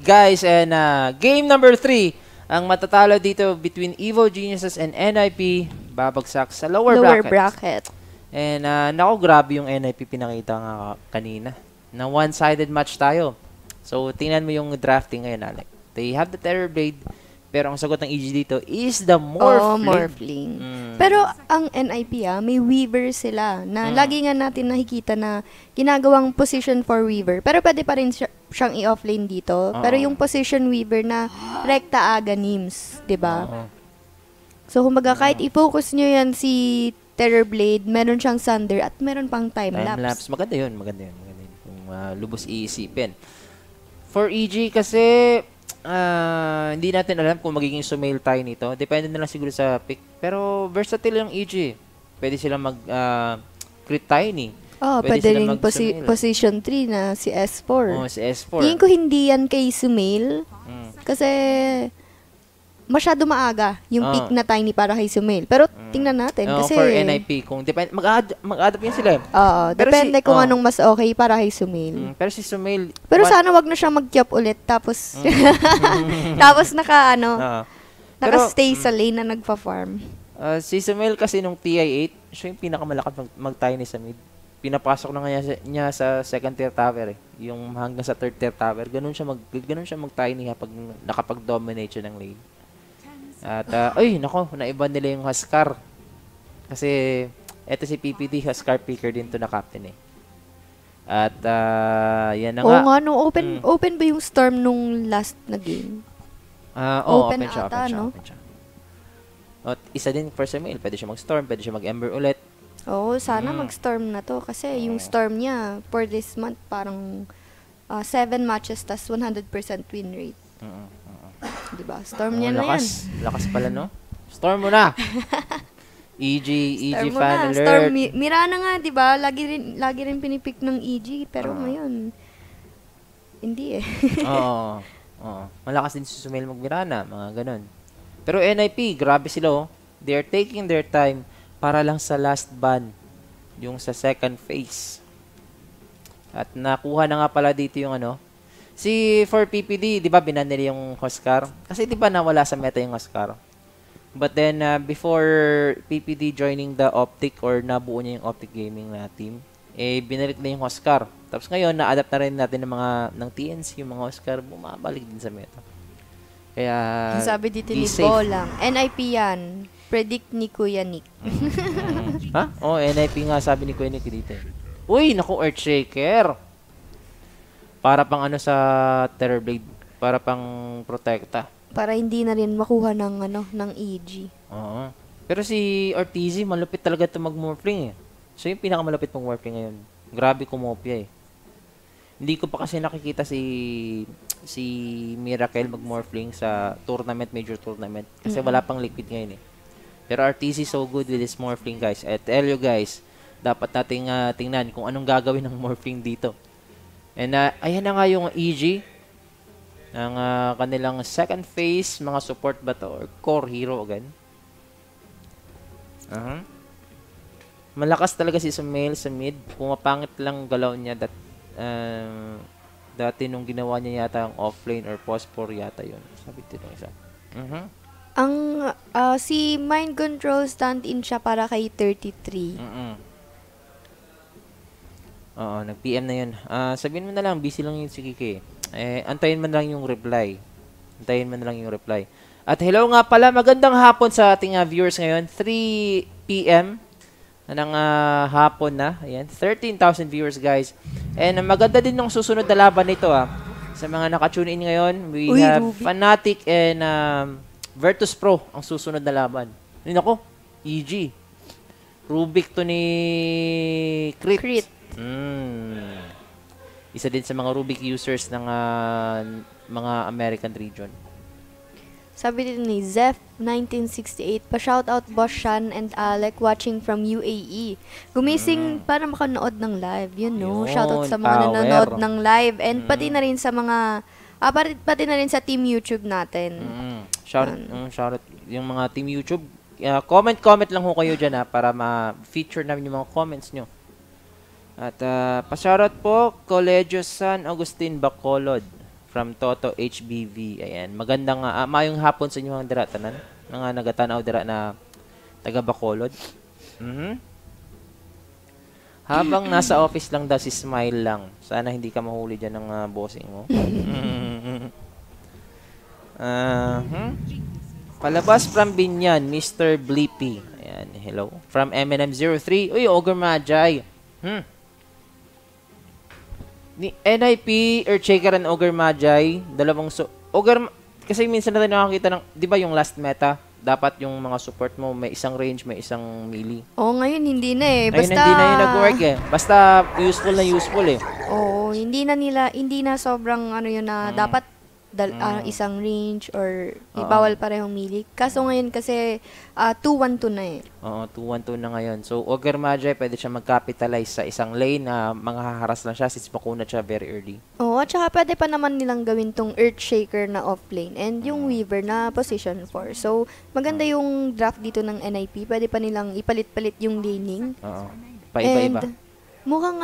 guys, and game number 3. Ang matatalo dito between Evil Geniuses and NIP, babagsak sa lower bracket. And nako, grabe yung NIP pinakita nga kanina. Na one-sided match tayo. So, tingnan mo yung drafting ngayon, Alec. They have the Terrorblade, pero ang sagot ng EG dito is the Morphling. Morphling. Pero ang NIP, may Weaver sila na lagi nga natin nakikita na ginagawang position for Weaver. Pero pwede pa rin siyang i-offlane dito. Pero yung position Weaver na rekta aga Nims, 'di ba? So kumbaga kahit i-focus nyo yan si Terrorblade, meron siyang Sunder at meron pang time-lapse. Maganda yun. Kung lubos iisipin. For EG kasi, hindi natin alam kung magiging sumail tayo nito. Depende na lang siguro sa pick. Pero versatile yung EG. Pwede silang crit tiny. Pwede rin position 3 na si S4. Si S4. Tingin ko hindi yan kay Sumail. Kasi masyado maaga yung pick na tiny para kay Sumail. Pero tingnan natin. Kasi for NIP, kung mag-adapt yan sila. Depende kung anong mas okay para kay Sumail. Pero si Sumail... Pero sana wag na siya mag-jump ulit. Tapos, tapos naka-stay sa lane na nagpa-farm. Si Sumail kasi nung TI8, siya yung pinakamalakas mag-tiny sa mid. Pinapasok na niya sa second tier tower yung hanggang sa third tier tower. Ganun siya mag-tiny pag nakapag-dominate siya ng lane. At, naiba nila yung Huskar. Kasi, eto si PPD, Huskar picker din to na captain At, yan na nga. Oo nga, open ba yung Storm nung last na game? Open siya. At isa din for Sumail, pwede siya mag-Storm, pwede siya mag-Ember ulit. Oo, sana mag-Storm na to. Kasi yung Storm niya, for this month, parang 7 matches, tas 100% win rate. Diba? Storm niya na yan. Lakas pala, no? Storm mo na! EG fan alert. Storm, Mirana nga, diba? Lagi rin pinipick ng EG, pero ngayon, hindi Oo. Malakas din si Sumail mag-Mirana, mga ganun. Pero NIP, grabe sila, They are taking their time para lang sa last ban, yung sa second phase. At nakuha na nga pala dito yung si for PPD, di ba binan nila yung Huskar? Kasi di ba nawala sa meta yung Huskar? But then, before PPD joining the Optic or nabuo niya yung Optic Gaming na team, binalik na yung Huskar. Tapos ngayon, na-adapt na rin natin ng TNC, yung mga Huskar, bumabalik din sa meta. Kaya, sabi dito ni Bolang, NIP yan. Predict ni Kuya Nick. Ha? NIP nga sabi ni Kuya Nick dito. Uy, naku, Earthshaker. Para pang sa Terrorblade. Para pang protekta. Para hindi na rin makuha ng EG. Oo. Pero si Ortiz, malupit talaga ito mag-morphling Siya yung pinakamalupit mong morphling ngayon. Grabe kumopya Hindi ko pa kasi nakikita si Miracle mag-morphling sa major tournament. Kasi wala pang liquid ngayon Pero RTZ so good with this morphling, guys. At tell you guys, dapat nating tingnan kung anong gagawin ng morphling dito. And ayan na nga yung EG ng kanilang second phase, mga support ba to or core hero again. Malakas talaga si Sumail sa mid. Pumapangit lang galaw niya dati nung ginawa niya yata ang offlane or post-4 yata yun. Sabi dito isa. Si Mind Control stand-in siya para kay 33. Oo, nag-PM na yun. Sabihin mo na lang, busy lang yung si Kiki. Antayin mo na lang yung reply. At hello nga pala, magandang hapon sa ating viewers ngayon. 3 p.m. ng hapon na. Ayan, 13,000 viewers, guys. And maganda din yung susunod na laban nito, Sa mga naka-tune in ngayon, we have Ruby. Fnatic and Virtus Pro ang susunod na laban. Ako, EG. Rubik to ni Crit. Isa din sa mga Rubik users ng mga American region. Sabi din ni Zeph1968, pa-shoutout Boss Shan and Alec watching from UAE. Gumising para makanood ng live. Shoutout sa mga nanonood ng live. And pati na rin sa mga, pati na rin sa team YouTube natin. Shoutout yung mga team YouTube. Comment lang ho kayo dyan para ma-feature namin yung mga comments nyo. At pa-shoutout po, Colegio San Agustin Bacolod from Toto HBV. Ayan. Magandang mayong hapon sa inyo mga dira tanan. Mga nagatanaw dira na taga Bacolod. Habang nasa office lang daw si Smile lang. Sana hindi ka mahuli diyan ng bossing mo. Palabas from Binyan, Mr. Bleepy. Ayan, hello. From MNM03. Uy, Ogre Magi. Ni NIP, Earthshaker and Ogre Magi, dalawang kasi minsan natin nakakita ng, di ba yung last meta, dapat yung mga support mo may isang range, may isang melee. Ngayon hindi na eh. Ngayon hindi na yung nag-work eh. Basta useful eh. Hindi na sobrang yun na dapat isang range or bawal parehong melee. Kaso ngayon kasi 2-1-2 na eh. Oo, 2-1-2 na ngayon. So, Ogre Magi, pwede siya mag-capitalize sa isang lane na manghaharas lang siya since makunat siya very early. At saka pwede pa naman nilang gawin tong Earthshaker na off-lane and yung Weaver na position 4. So, maganda yung draft dito ng NIP. Pwede pa nilang ipalit-palit yung laning. Oo. Paiba-iba. And mukhang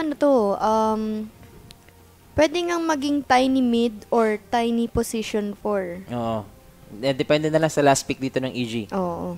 pwede ngang maging tiny mid or tiny position 4. Oo. Depende na lang sa last pick dito ng EG. Oo.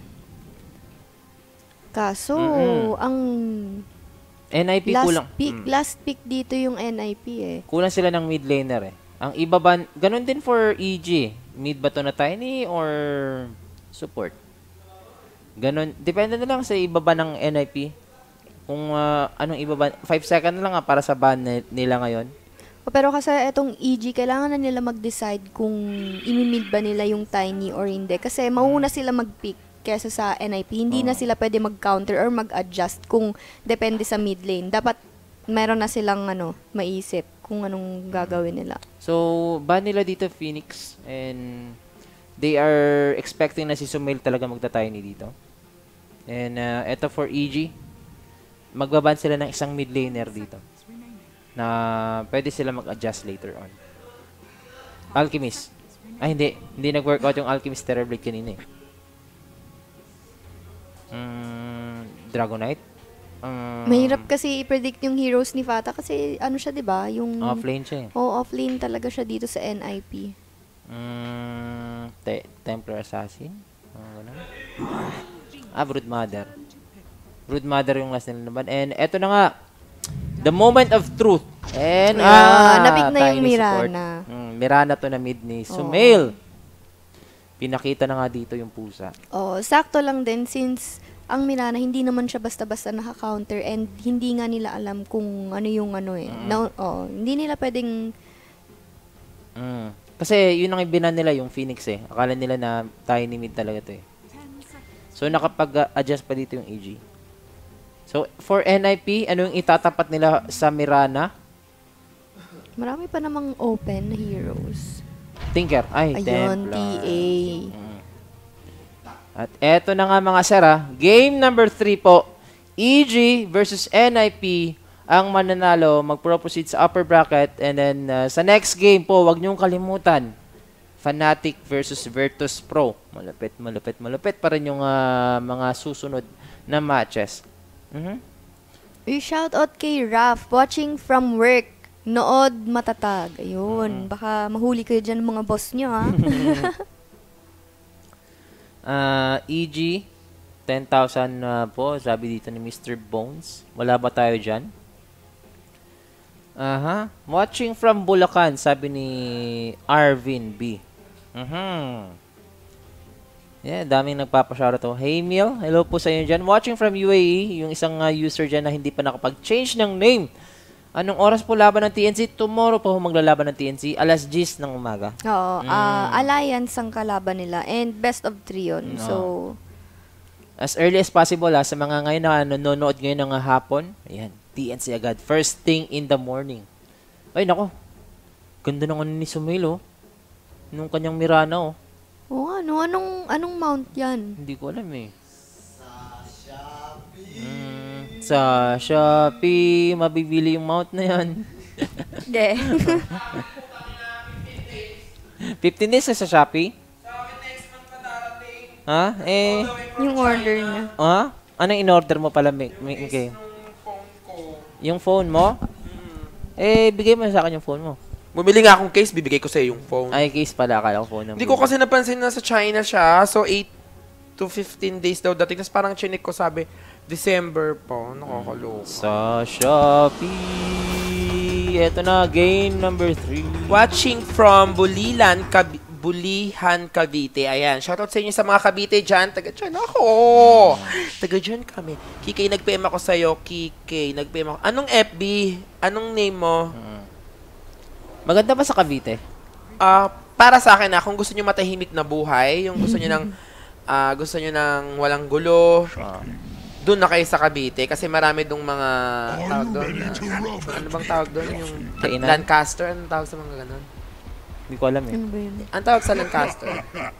Kaso, ang NIP kulang. Last pick dito yung NIP eh. Kulang sila ng mid laner eh. Ang iba ba, ganun din for EG. Mid ba to na tiny or support? Ganun. Depende na lang sa iba ba ng NIP. Kung anong iba ba. 5 seconds lang para sa ban nila ngayon. Pero kasi itong EG, kailangan na nila mag-decide kung imimid ba nila yung tiny or hindi. Kasi mauna sila mag-pick kesa sa NIP. Hindi na sila pwede mag-counter or mag-adjust kung depende sa mid lane. Dapat meron na silang maisip kung anong gagawin nila. So, ban nila dito Phoenix and they are expecting na si Sumail talaga magta-tiny dito. And eto for EG, magbaban sila ng isang mid laner dito na pwede sila mag-adjust later on. Alchemist. Ay, hindi. Hindi nag-workout yung Alchemist Terrorblade kanina eh. Dragonite. Mahirap kasi i-predict yung heroes ni Fata kasi siya, di ba? Yung Offlane siya eh. Offlane talaga siya dito sa NIP. Templar Assassin. Broodmother. Broodmother yung last nila naman. And eto na nga. The moment of truth. And napick na yung Mirana. Mirana to na mid ni Sumail. Pinakita na nga dito yung pusa. Sakto lang din since ang Mirana hindi naman siya basta-basta naka-counter and hindi nga nila alam kung ano yung hindi nila pwedeng kasi yun ang ibinan nila yung Phoenix eh. Akala nila na tiny mid talaga to eh. So nakapag-adjust pa dito yung EG. So, for NIP, ano yung itatapat nila sa Mirana? Marami pa namang open na heroes. Tinker. Ay, Ayun, Templar. TA. At eto na nga mga sera. Game number 3 po. EG versus NIP ang mananalo. Mag-proceed sa upper bracket. And then, sa next game po, wag niyong kalimutan. Fnatic versus Virtus Pro. Malupit pa rin yung mga susunod na matches. Shout out kay Raf, watching from work. Nood matatag. Ayun, baka mahuli kayo dyan mga boss nyo, ha? EG, 10,000 po, sabi dito ni Mr. Bones. Wala ba tayo dyan? Watching from Bulacan, sabi ni Arvin B. Yeah, daming nagpapashoutout to. Hey Mil, hello po sa inyo dyan. Watching from UAE, yung isang user dyan na hindi pa nakapag-change ng name. Anong oras po laban ng TNC? Tomorrow po maglalaban ng TNC, alas 10 ng umaga. Oo, Alliance ang kalaban nila and best of 3 yun. So, as early as possible sa mga ngayon na nanonood ngayon ng hapon, ayan, TNC agad. First thing in the morning. Ay, nako. Ganda ng ni Sumail, nung kanyang Mirana, anong mount yan? Hindi ko alam eh. Sa Shopee, mabibili yung mount na yan. Hindi. 15 days sa Shopee? Yung order niya. Anong in-order mo pala, Mickey? Yung phone mo? Bigay mo sa akin yung phone mo. Bumili nga akong case, bibigay ko sa'yo yung phone. Ay, case pala. Akala ko phone number. Hindi ko kasi napansin na sa China siya. So, 8 to 15 days daw dating. Tapos parang chinik ko, sabi, December po. Nakakaloka. Sa Shopee. Ito na, game number 3. Watching from Bulihan, Cavite. Ayan. Shoutout sa inyo sa mga Cavite dyan. Taga dyan ako. Taga dyan kami. Kikay, nag-PM ako sa'yo. Kikay, nag-PM ako. Anong FB? Anong name mo? Maganda ba sa Cavite? Para sa akin kung gusto niyo matahimik na buhay, yung gusto niyo ng walang gulo, doon na kayo sa Cavite kasi marami dong mga tawag doon. Ano bang tawag doon? Yung Kainan? Lancaster, anong tawag sa mga ganun? Hindi ko alam eh. Ano ba yun? Ang tawag sa Lancaster?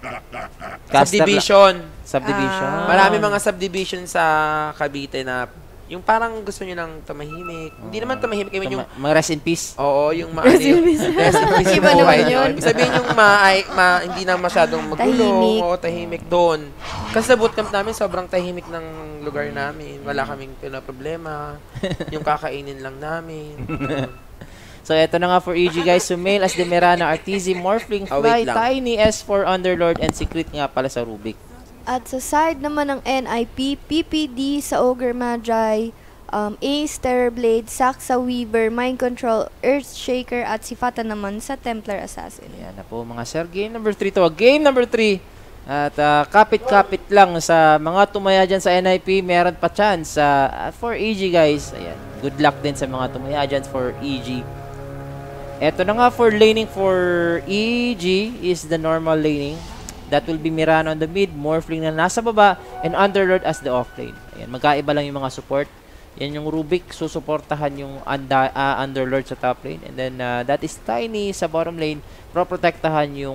Caster Subdivision. Subdivision. Marami mga subdivision sa Cavite na yung parang gusto niyo ng tumahimik. Hindi naman tumahimik, I mean yung Mga rest in peace. oo, yung rest in peace yung Iba buhay naman niyo. yun. Ibig sabihin yung hindi na masyadong magulo. Tahimik. O tahimik doon. Kasi sa bootcamp namin, sobrang tahimik ng lugar namin. Wala kaming problema. Yung kakainin lang namin. So, ito na nga for EG guys. Sumail as Demerana, Arteezy, Morphling, Fly, Wait lang. Tiny, S4, Underlord, and Secret nga pala sa Rubik. At sa side naman ng NIP, PPD sa Ogre Magi, Ace, Terrorblade, Saxa Weaver, Mind Control, Earthshaker, at si Fata naman sa Templar Assassin. Ayan na po mga sir. Game number 3 to. Game number 3. At kapit-kapit lang sa mga tumaya dyan sa NIP. Meron pa chance for EG guys. Ayan. Good luck din sa mga tumaya dyan for EG. Eto na nga for laning for EG is the normal laning. That will be Mirana on the mid, Morphling na nasa baba, and Underlord as the offlane. Ayan, magkaiba lang yung mga support. Yan yung Rubik, susuportahan yung Underlord sa top lane. And then, that is Tiny sa bottom lane, proprotektahan yung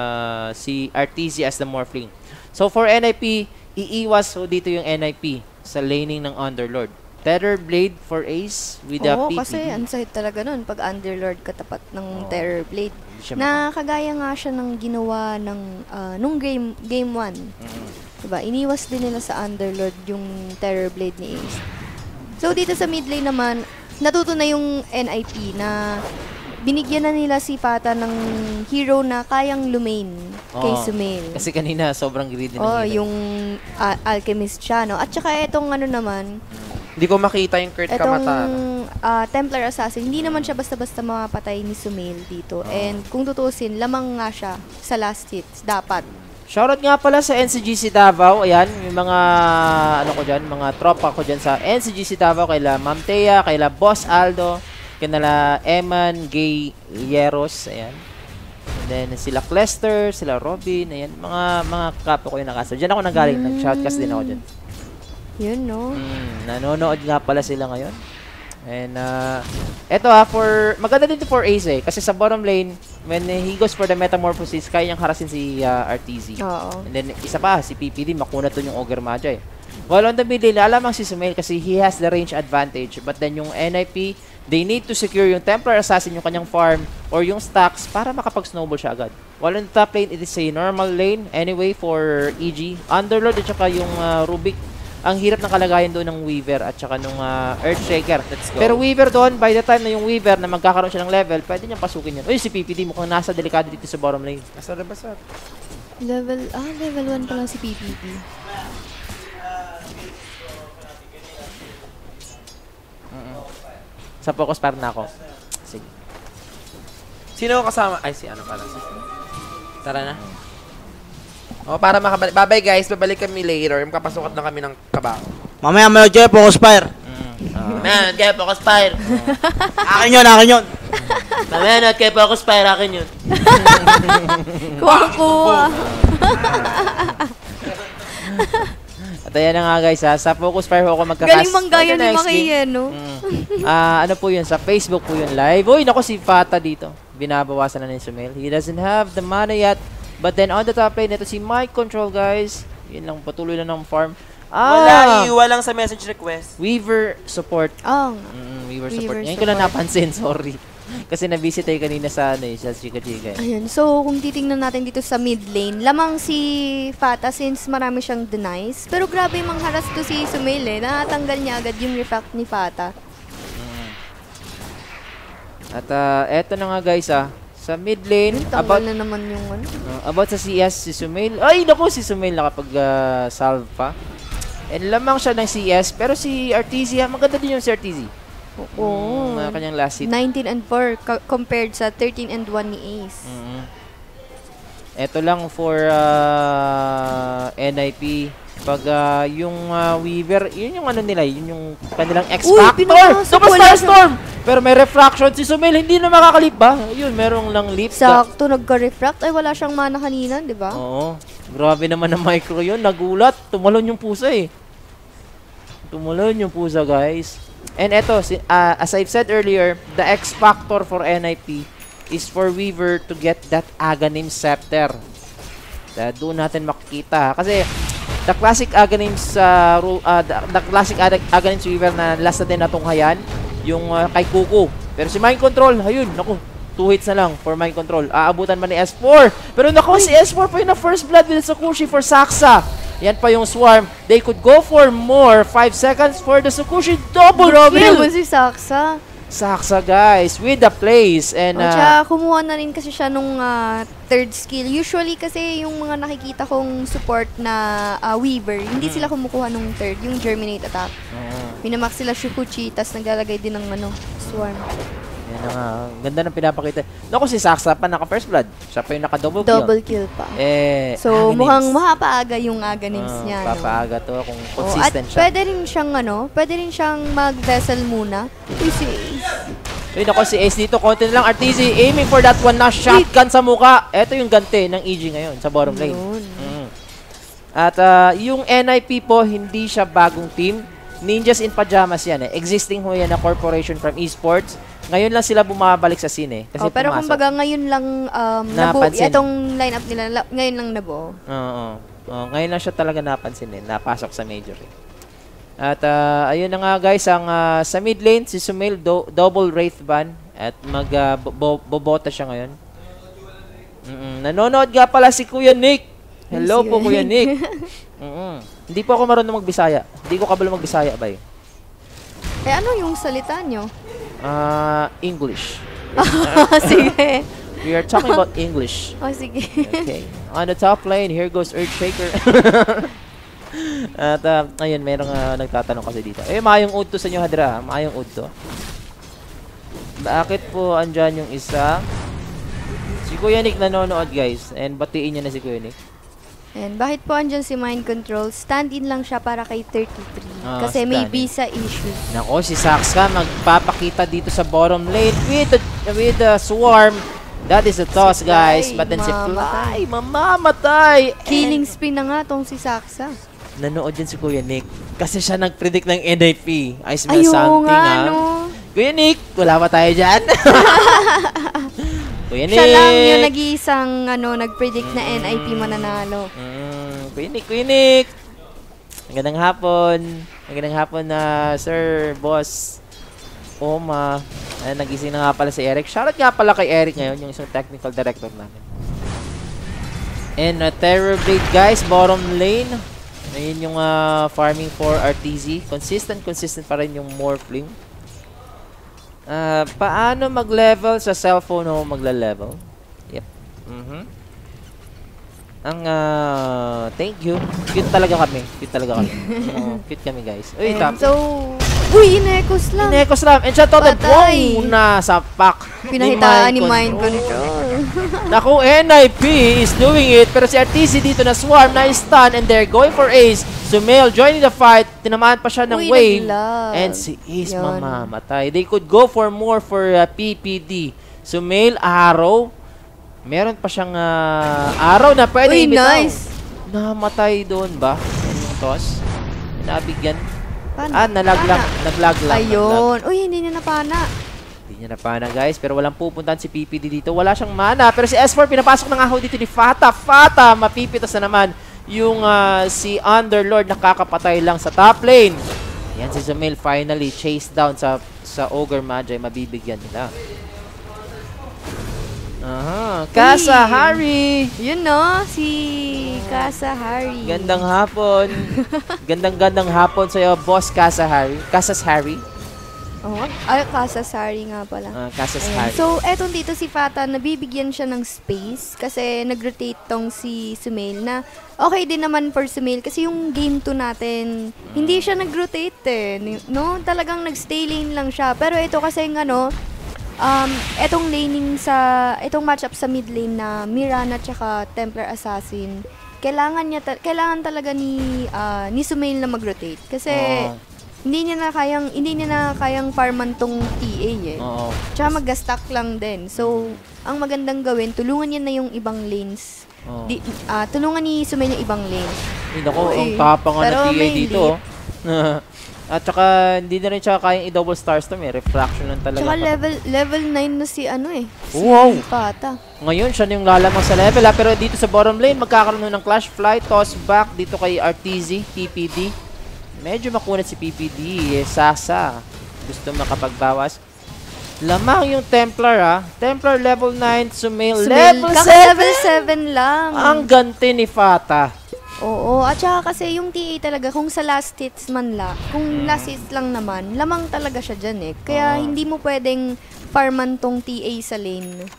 si Arteezy as the Morphling. So, for NIP, iiwas so dito yung NIP sa laning ng Underlord. Terrorblade for Ace with the Oo, PPD. kasi unsight talaga nun pag Underlord katapat ng Terrorblade. Hindi siya Na kagaya nga siya ng ginawa ng nung game 1. Diba? Iniwas din nila sa Underlord yung Terrorblade ni Ace. So dito sa mid lane naman, natuto na yung NIP na binigyan na nila si Fata ng hero na kayang lumain kay Sumail. Kasi kanina sobrang greedy ng Oh, hero. yung Alchemist siya, no? At saka etong ano naman, Hindi ko makita yung Kurt etong Kamatara. Templar Assassin, hindi naman siya basta-basta mapatay ni Sumail dito. And kung tutusin, lamang nga siya sa last hits. Dapat. Shoutout nga pala sa NCGC Davao. Ayan, yung mga ano ko dyan, mga tropa ko dyan sa NCGC Davao. Kaila Ma'am Thea, kaila Boss Aldo, kaila Eman Gay Yeros. Ayan. And then sila Clester, sila Robin. Ayan, mga kapo ko yung nakasa. Diyan ako nanggaling. Nag-shoutcast din ako dyan. Yun, no? Nanonood nga pala sila ngayon. And eto maganda din to for Ace kasi sa bottom lane when he goes for the metamorphosis kaya niyang harasin si Arteezy. Oo. And then isa pa si PPD makunat to yung Ogre Magi. While on the mid lane alamang si Sumail kasi he has the range advantage, but then yung NIP they need to secure yung Templar Assassin yung kanyang farm or yung stacks para makapag-snowball siya agad. While on the top lane it is a normal lane anyway for EG. Underlord at saka yung Rubik. Ang hirap ng kalagayan doon ng Weaver at saka nung Earthshaker. Pero Weaver doon, by the time na yung Weaver na magkakaroon siya ng level, pwede niyang pasukin yan. Uy, si PPD mukhang nasa delikado dito sa bottom lane. Basar. Level 1 pa lang si PPD. Sa focus par na ako. Sige. Sino kasama? Ay, si ano pala. Tara na. Para makabalik. Bye-bye guys. Babalik kami later. Makapasukat na kami ng kabaho. Mamaya may Jeff, focus fire. Man, kaya focus fire. Akin yun. Mamaya, kaya focus fire. Akin yun. Kuha. At ayan na nga guys sa focus fire ho ako magkakas. Galing manggaya ni Makiya, no? Ano po yun? Sa Facebook po yun live. Uy, naku si Fata dito. Binabawasan na ni Sumail. He doesn't have the mana yet. But then on the top lane, ito si Mind Control guys. Yun lang, patuloy lang ng farm. Iwa lang sa message request. Weaver support. Oh, Weaver support. Weaver Ngayon ko lang support. napansin, sorry. Kasi na-visit tayo kanina sa sa Chika-Chika. ayun. So, kung titingnan natin dito sa mid lane, lamang si Fata since marami siyang denies. Pero grabe mang haras to si Sumail, eh. Natanggal niya agad yung reflect ni Fata. At eto na nga guys sa mid lane, Tanggal na naman yung ano. about sa CS si Sumail. Ay, naku, si Sumail nakapag-salve pa. And lamang siya ng CS, pero si Artesia, maganda din yung si Artesia. Oo. Kanyang last hit. 19 and 4 compared sa 13 and 1 ni Ace. Ito lang for NIP. Pag yung Weaver, yun yung ano nila, yun yung kanilang X-Factor. pinapasok, Double wala Star Storm! Pero may refraction si Sumail, hindi na makakalip ba? Yun, merong lang leap. Sakto, nagka-refract. Ay, wala siyang mana kanina, di ba? Oo. Grabe naman ang micro yun. Nagulat. Tumalon yung pusa eh. Tumalon yung pusa, guys. And eto, as I've said earlier, the X-Factor for NIP is for Weaver to get that Aghanim Scepter. Doon natin makikita. Kasi, the classic Aghanim the classic Aghanim Weaver na last natin natunghayan, yung kay Kuku. Pero si Mind Control, ayun, naku, 2 hits na lang for Mind Control. Aabutan man ni S4. Pero naku, si S4 pa yung na first blood with Sakushi for Saksa. Yan pa yung Swarm. They could go for more. 5 seconds for the Sakushi double Grabe kill. naman si Saksa. Saksa guys, with the plays. And Tsaka kumuha na rin kasi siya nung third skill. Usually kasi yung mga nakikita kong support na Weaver, hindi sila kumukuha nung third, yung Germinate attack. Minamax sila Shukuchi, tas naglalagay din ng Swarm. yan na nga. Ganda ng pinapakita. Naku, si Saksa pa naka first blood. Siya pa yung naka double kill. Double kill pa. Aghanim's. So, mukhang mapaaga yung Aghanims niya. Papaaga to kung At consistent siya. pwede rin siyang mag-vessel muna. Uy, si Ace. Uy, naku, si Ace dito. Konti na lang. Arteezy aiming for that one na shotgun sa muka. Ito yung ganti ng EG ngayon sa bottom lane. At yung NIP po, hindi siya bagong team. Ninjas in Pajamas yan eh. Existing ho yan na corporation from esports. Ngayon lang sila bumabalik sa scene eh. Kasi pero pumasok. kumbaga ngayon lang Napansin. itong lineup nila ngayon lang nabuo. Oo. Ngayon lang siya talaga napansin eh. Napasok sa major eh. At ayun na nga guys, ang sa mid lane si Sumail double Wraith ban at bobota siya ngayon. Nanonood nga pala si Kuya Nick. Hello po Kuya Nick. Hindi po ako marunong magbisaya. Hindi ko kabalo magbisaya ba eh. Ano yung salita nyo? English. Sige. We are talking about English. Sige. Okay. On the top lane, here goes Earthshaker. At ayun, merong nagtatanong kasi dito. Maayong ud to sa inyo, Hadra. Maayong ud to. Bakit po andyan yung isa? Si Kuya Nick nanonood, guys. And batiin niya na si Kuya Nick. And bakit po andyan si Mind Control? Stand-in lang siya para kay 33. Kasi may visa issues. Nako, si Saksa magpapakita dito sa bottom lane with the Swarm. That is a toss, guys. But then si Fly, mamamatay. Killing spree na nga tong si Saksa. Nanood din si Kuya Nick. Kasi siya nag-predict ng NIP. I smell something, nga, no? Kuya Nick, wala pa tayo dyan. Kuya Nick. Siya lang yung nag-iisang nag-predict na NIP mananalo. Kuya Nick. Magandang hapon. Magandang hapon na Sir Boss Oma. Nagising na nga pala si Eric. Shoutout nga pala kay Eric ngayon, yung isang technical director namin. And Terror Blade guys, bottom lane. Ayun yung farming for RTZ. Consistent pa rin yung Morphling. Paano mag-level sa cellphone o magla-level? Yep. Thank you. Cute talaga kami. Cute kami, guys. Uy, tap. Inekos lang. Inekos lang. And shot totem. Patay. Wow, nasa pack. Pinahitaan ni Mind Control. Naku, NIP is doing it. Pero si RTZ dito na Swarm, na stun, and they're going for Ace. Sumail joining the fight. Tinamaan pa siya ng wave. And si Ace mamamatay. They could go for more for PPD. Sumail, arrow. Meron pa siyang araw na pwede ibitaw. Nice. Namatay doon ba? Yung toss? Nabigyan. Paano? Naglag lang. Ayun. Uy, hindi niya napana. Hindi niya napana, guys. Pero walang pupuntahan si PPD dito. Wala siyang mana. Pero si S4, pinapasok na nga ho dito ni Fata. Mapipitas na naman yung si Underlord nakakapatay lang sa top lane. Yan si Sumail finally chased down sa Ogre Magi. Mabibigyan nila. Kasahari. Yun no, si Kasahari. Gandang hapon. Gandang hapon sa'yo, Boss Kasahari. Oh, Kasasari nga pala. Kasas Ayan. Hari. So, etong dito si Fata, nabibigyan siya ng space kasi nag-rotate tong si Sumail na okay din naman for Sumail kasi yung game 2 natin, hindi siya nag-rotate no? Talagang nag-stay lane lang siya. Pero ito kasi etong laning itong matchup sa mid lane na Mirana tsaka Templar Assassin, kailangan talaga ni Sumail na mag-rotate kasi hindi niya na kayang farman tong TA Oo. Tsaka mag-stack lang din. So, ang magandang gawin, tulungan niya na yung ibang lanes. Tulungan ni Sumail yung ibang lanes. Hindi ako, ang tapang nga Pero ng TA may dito. At saka, hindi na rin siya kayang i-double stars to. May refraction lang talaga. Tsaka level 9 na si Wow! si Pata. Ngayon, siya na yung lalamang sa level ha. Pero dito sa bottom lane, magkakaroon ng clash fly, toss back dito kay RTZ, PPD. Medyo makunat si PPD. Sasa. Gusto makapagbawas. Lamang yung Templar ha. Templar level 9, Sumail level 7. Level 7 lang. Ang ganti ni Fata. Oo, at saka kasi yung TA talaga, kung sa last hits man lang, kung last hits lang naman, lamang talaga siya dyan Kaya hindi mo pwedeng farman tong TA sa lane.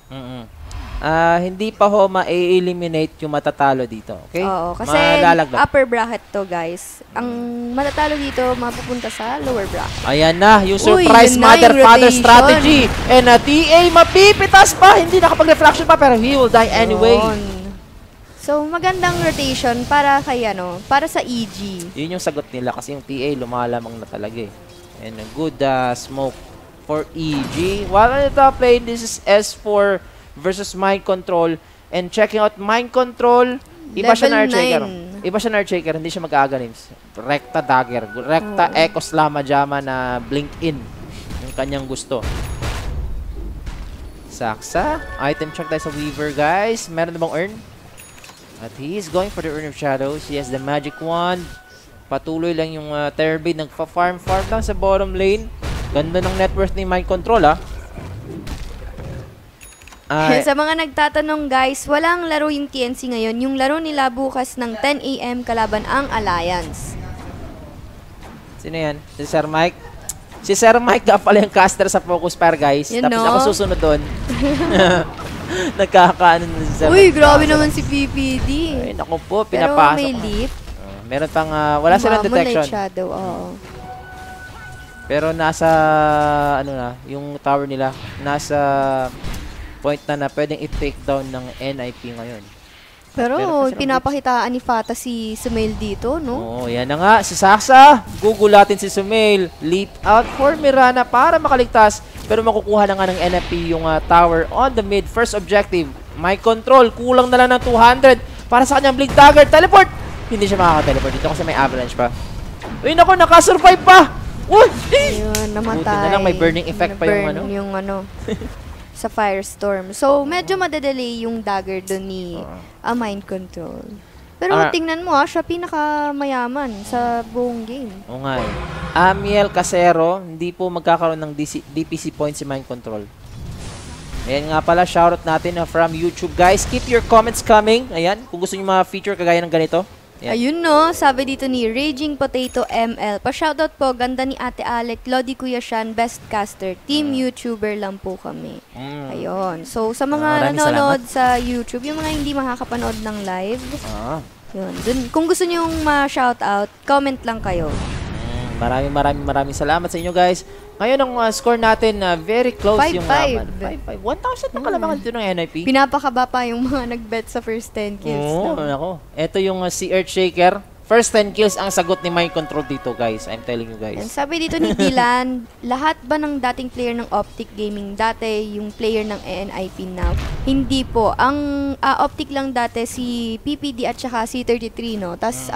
Hindi pa ho ma-eliminate yung matatalo dito. Okay? Oo, kasi Malalaglag. upper bracket to guys. Ang matatalo dito, mapupunta sa lower bracket. Ayan na, yung surprise yun na mother yung father rotation. strategy. And TA mapipitas pa, hindi nakapag-refraction pa pero he will die anyway. Yun. So, magandang rotation para kay para sa EG. Yun yung sagot nila kasi yung TA lumalamang na talaga And a good smoke for EG. While on the top lane, this is S4 versus Mind Control. And checking out Mind Control, iba siya na Level Archaker. 9. Iba siya na Archaker, hindi siya mag-aaganim. Rekta dagger, rekta Echo Slama Jama na blink in. Yung kanyang gusto. Saksa. Item check tayo sa Weaver, guys. Meron na bang earn? At he is going for the Urn of Shadows. He has the Magic Wand. Patuloy lang yung Terrorblade. Nagpa-farm lang sa bottom lane. Ganda ng net worth ni Mind Control, Sa mga nagtatanong guys, walang laro yung TNC ngayon. Yung laro nila bukas ng 10 AM kalaban ang Alliance. Sino yan? Si Sir Mike? Si Sir Mike nga pala yung caster sa Focus Fire, guys. Yun, Tapos no? ako susunod doon. Nagkakaano na si Sir Uy, Mike. grabe naman si PPD. Ay, naku po, Pero pinapasok. may leap. Meron pang, wala silang Moonlight detection. Shadow, oo. Pero nasa, yung tower nila, nasa point na pwedeng i-take down ng NIP ngayon. Pero pinapakitaan ni Fata si Sumail dito, no? Oo, yan na nga. Si Saksa, gugulatin si Sumail. Leap out for Mirana para makaligtas. Pero makukuha na nga ng NFP yung tower on the mid. First objective, my control. Kulang na lang ng 200 para sa kanyang Blink Dagger. Teleport! Hindi siya makaka-teleport dito kasi may avalanche pa. Uy, naku, nakasurvive pa! Uy! Ayun, namatay. Buti na lang, may burning effect pa yung yung sa Firestorm. So, medyo madedelay yung dagger doon ni Mind Control. Pero tingnan mo siya pinakamayaman sa buong game. Oo nga Amiel Casero, hindi po magkakaroon ng DPC points si Mind Control. Ayan nga pala, shoutout natin from YouTube. Guys, keep your comments coming. Ayan, kung gusto nyo mga feature kagaya ng ganito. Ayan. Ayun no, sabi dito ni Raging Potato ML. Pa-shoutout po, ganda ni Ate Alec, Lodi Kuya Shan, Best Caster. Team YouTuber lang po kami. Ayun. So, sa mga nanonood sa YouTube, yung mga hindi makakapanood ng live, yun. Dun, kung gusto nyo yung ma-shoutout, comment lang kayo. Maraming salamat sa inyo, guys. Ngayon, ang score natin, very close 5-5. yung 5-5. 1,000 na kalamangan dito ng NIP. Pinapakaba pa yung mga nag-bet sa first 10 kills. Oo, nako. Ito yung si Earthshaker. First 10 kills ang sagot ni Mind Control dito, guys. I'm telling you, guys. And sabi dito ni Dylan, lahat ba ng dating player ng Optic Gaming dati yung player ng NIP now? Hindi po. Ang Optic lang dati si PPD at saka si 33, no? Tapos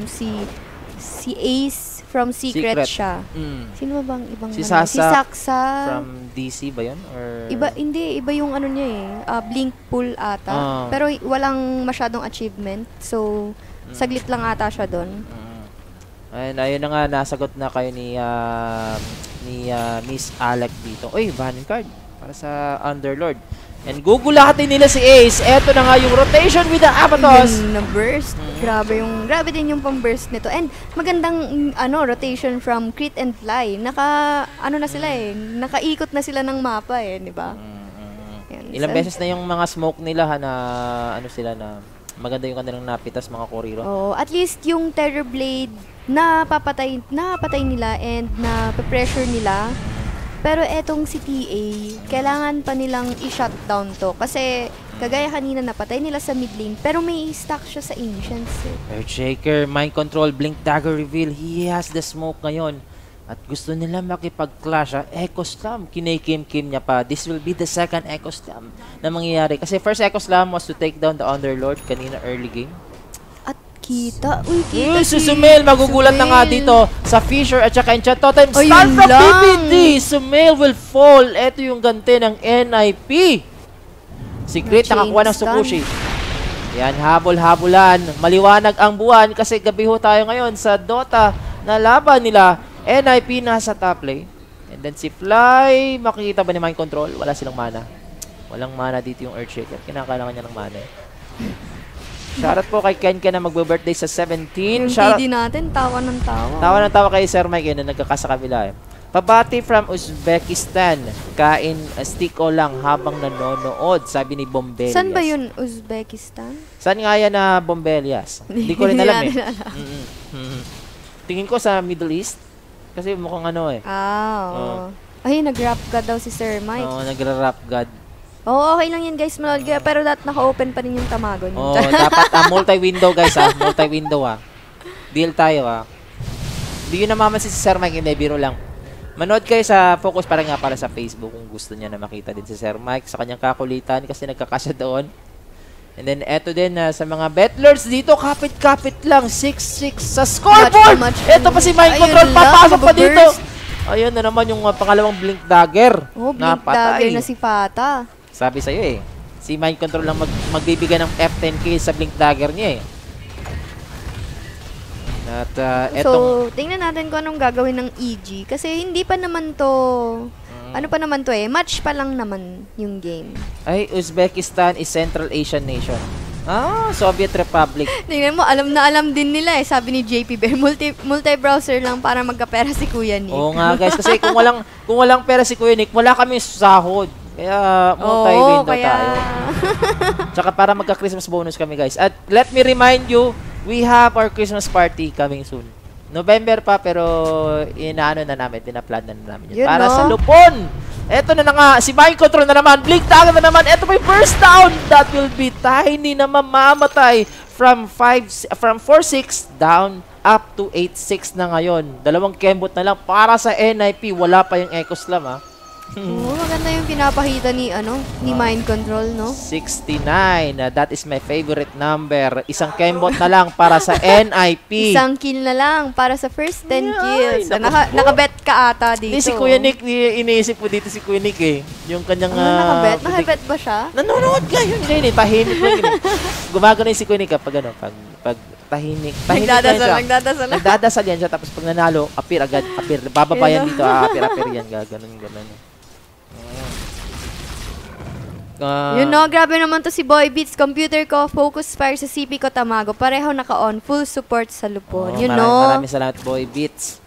si Ace from Secret siya. Sino ba bang ibang si Si Saksa. From DC ba yun? Or... Iba yung ano niya Blink Pool ata. Pero walang masyadong achievement. So, saglit lang ata siya doon. Ayun na nga, nasagot na kayo ni Miss Alec dito. Uy, banning card para sa Underlord. And gugulatin nila si Ace. Eto na nga yung rotation with the Abatos. Yun na burst. Grabe din yung pang-burst nito. And magandang rotation from Crit and Fly. Na sila nakaikot na sila ng mapa di ba? Yan. Ilang beses na yung mga smoke nila na na maganda yung kanilang napitas mga Koriro. At least yung Terrorblade napapatay nila and na-pressure nila. Pero etong si TA, kailangan pa nilang i-shutdown to. Kasi, kagaya kanina napatay nila sa mid lane, pero may stack siya sa Ancients Earthshaker, Mind Control, Blink Dagger Reveal. He has the smoke ngayon. At gusto nila makipag-clash. Echo Slam, kinikim-kim niya pa. This will be the second Echo Slam na mangyayari. Kasi first Echo Slam was to take down the Underlord kanina early game. Kita si Sumail, magugulat na nga dito sa Fisher at saka Enchant Totem. Stun from PPD! Sumail will fall. Ito yung ganti ng NIP. Si Crit nakakuha ng Tsukushi. Yan, habol-habulan. Maliwanag ang buwan kasi gabi ho tayo ngayon sa Dota na laban nila. NIP nasa top lane. And then si Fly, makikita ba ni Mind Control? Wala silang mana. Walang mana dito yung Earthshaker. Kinakailangan niya ng mana. Shoutout po kay Ken na magbe-birthday sa 17. Yung TD natin, tawa ng tawa. Tawa ng tawa kay Sir Mike na nagkakasa kabila Pabati from Uzbekistan. Kain stiko lang habang nanonood, sabi ni Bombelias. Saan ba yun, Uzbekistan? Saan nga yan na Bombelias? Hindi ko rin alam Tingin ko sa Middle East. Kasi mukhang oo. Ay, nag-rap god daw si Sir Mike. Oo, nagra-rap god. Okay lang yan guys, manood kayo. Pero naka-open pa rin yung tamago niyo. Dapat multi-window guys multi-window Deal tayo Hindi yun namaman si Sir Mike, hindi, biro lang. Manood kayo sa Focus para sa Facebook kung gusto niya na makita din si Sir Mike sa kanyang kakulitan kasi nagkakasya doon. And then eto din sa mga betlers dito, kapit-kapit lang, 6-6 sa scoreboard! Eto pa si Mind Control, papasok pa dito! Ayun na naman yung pangalawang Blink Dagger. Blink Dagger na si Fata. Sabi sa'yo si Mind Control lang magbibigay ng F10k sa Blink Dagger niya At so, tingnan natin kung anong gagawin ng EG. Kasi hindi pa naman to, match pa lang naman yung game. Ay, Uzbekistan is Central Asian nation. Soviet Republic. Tingnan mo, alam din nila Sabi ni JP Bear, multi-browser lang para magkapera si Kuya Nick. Oo nga guys, kasi kung walang pera si Kuya Nick, wala kami sahod. Kaya multi-window tayo. Tsaka para magka-Christmas bonus kami guys. At let me remind you, we have our Christmas party coming soon. November pa pero tinaplan na namin yun. Para sa Lupon. Eto na nga, si Mind Control na naman. Blink Dagger na naman. Eto may burst down. That will be Tiny na mamamatay from 4-6 down up to 8-6 na ngayon. Dalawang kembot na lang para sa NIP. Wala pa yung Echo Slam maganda yung pinapakita ni Mind Control, no? 69. That is my favorite number. Isang kembot na lang para sa NIP. Isang kill na lang para sa first 10 kills. Nakabet ka ata dito. Hindi, si Kuya Nick, iniisip ko dito si Kuya Nick Yung kanyang... nakabet? Nakabet ba siya? Nanonood ka yun. Tahimik lang yun. Gumagano yung si Kuya Nick pag tahimik. Nagdadasal yan siya. Tapos pag nanalo, appear agad. Bababayan dito. Appear yan. Ganun. Grabe naman to si Boy Beats. Computer ko, Focus Fire sa CP ko, Tamago. Pareho naka-on. Full support sa Lupon. Maraming salamat, Boy Beats.